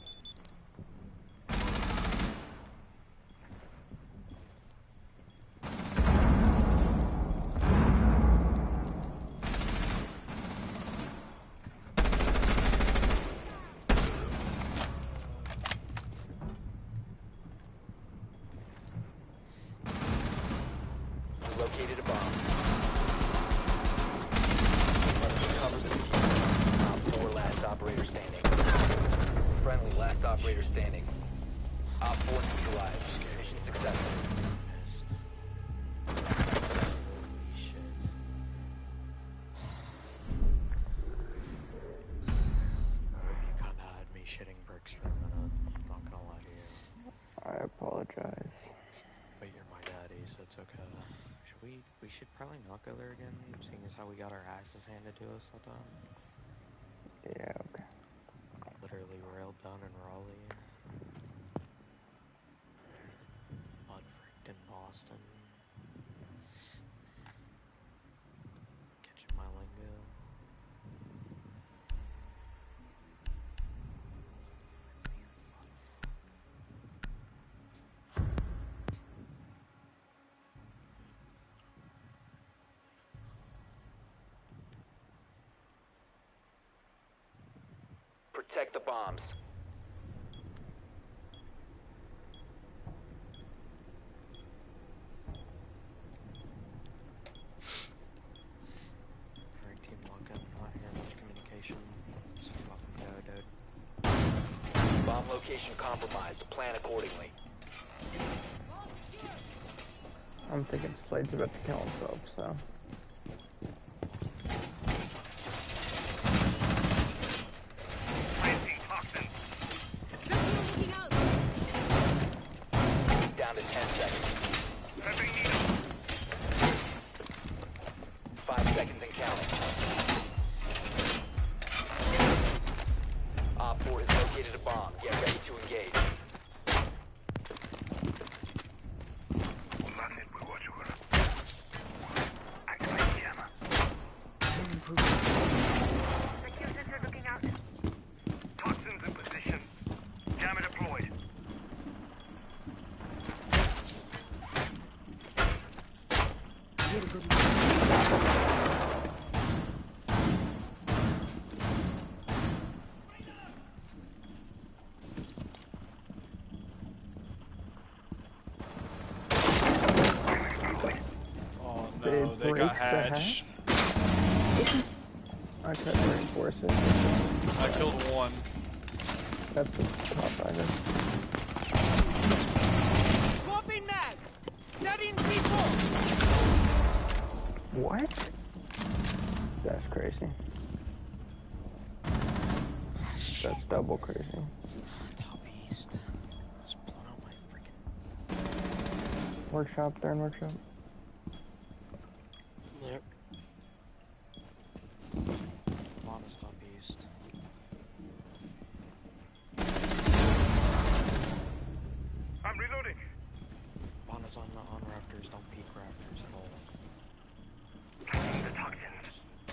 You located a bomb. Cover the key. Op four, last operator standing. Friendly, last operator standing. Op four neutralized. Mission successful. Missed. Holy shit. Herb, you kinda had me shitting bricks for a minute. Not gonna lie to you. I apologize. But you're my daddy, so it's okay. Should we, we should probably not go there again, seeing as how we got our asses handed to us that time. Yeah, okay. Literally railed down in Raleigh. Butt fricked in Boston. Catching my lingo. Protect the bombs. Alright, team lock in. Not hearing much communication. Let's fucking go, dude. Bomb location compromised. Plan accordingly. I'm thinking Slade's about to kill himself, so. Planting toxins. Looking out! Down to ten seconds. Prepping needle. Five seconds and counting. Op four has located a bomb. Get ready to engage. Nothing we watch over. Activate jammer. Secure sensor looking out. Toxins in position. Jammer deployed. Oh They no, they break got the hatch. I tried to reinforce it. I killed one. That's the top fighter. Swapping mag! Setting people! What? That's crazy. That's double crazy. Top east. Just blown out my freaking. Workshop, they're in workshop. Yep. Mona's top east. I'm reloading. Mona's on the on rafters. Don't peek rafters at all. Planting the toxins.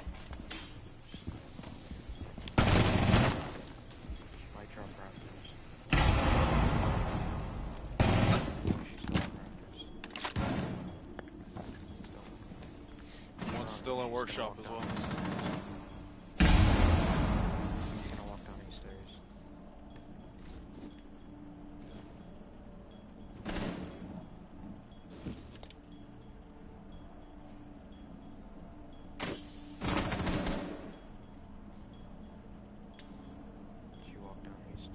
Might drop rafters. She's on rafters. One's still in workshop as well. He's gonna walk down these stairs. She walked down east.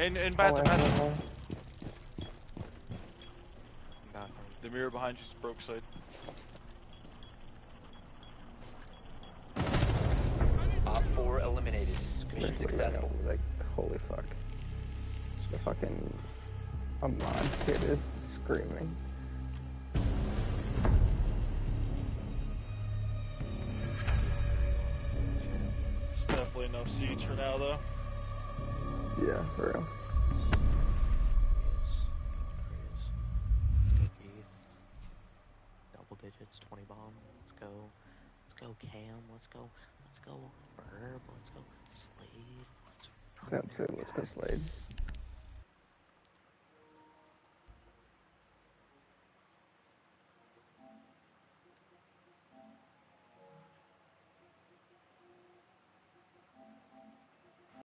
In, in bathroom, Oh, bathroom. Bathroom. The mirror behind you's broke side. Op four eliminated. Mission Literally, I know, successful. like, holy fuck. The fucking Amon kid is screaming. It's definitely enough seats for now, though. Yeah, for real. Let's go, Keith. Double digits, twenty bomb. Let's go. Let's go, Cam. Let's go. Let's go, Burb. Let's go, Slade. Let's That's it, let's go Slade.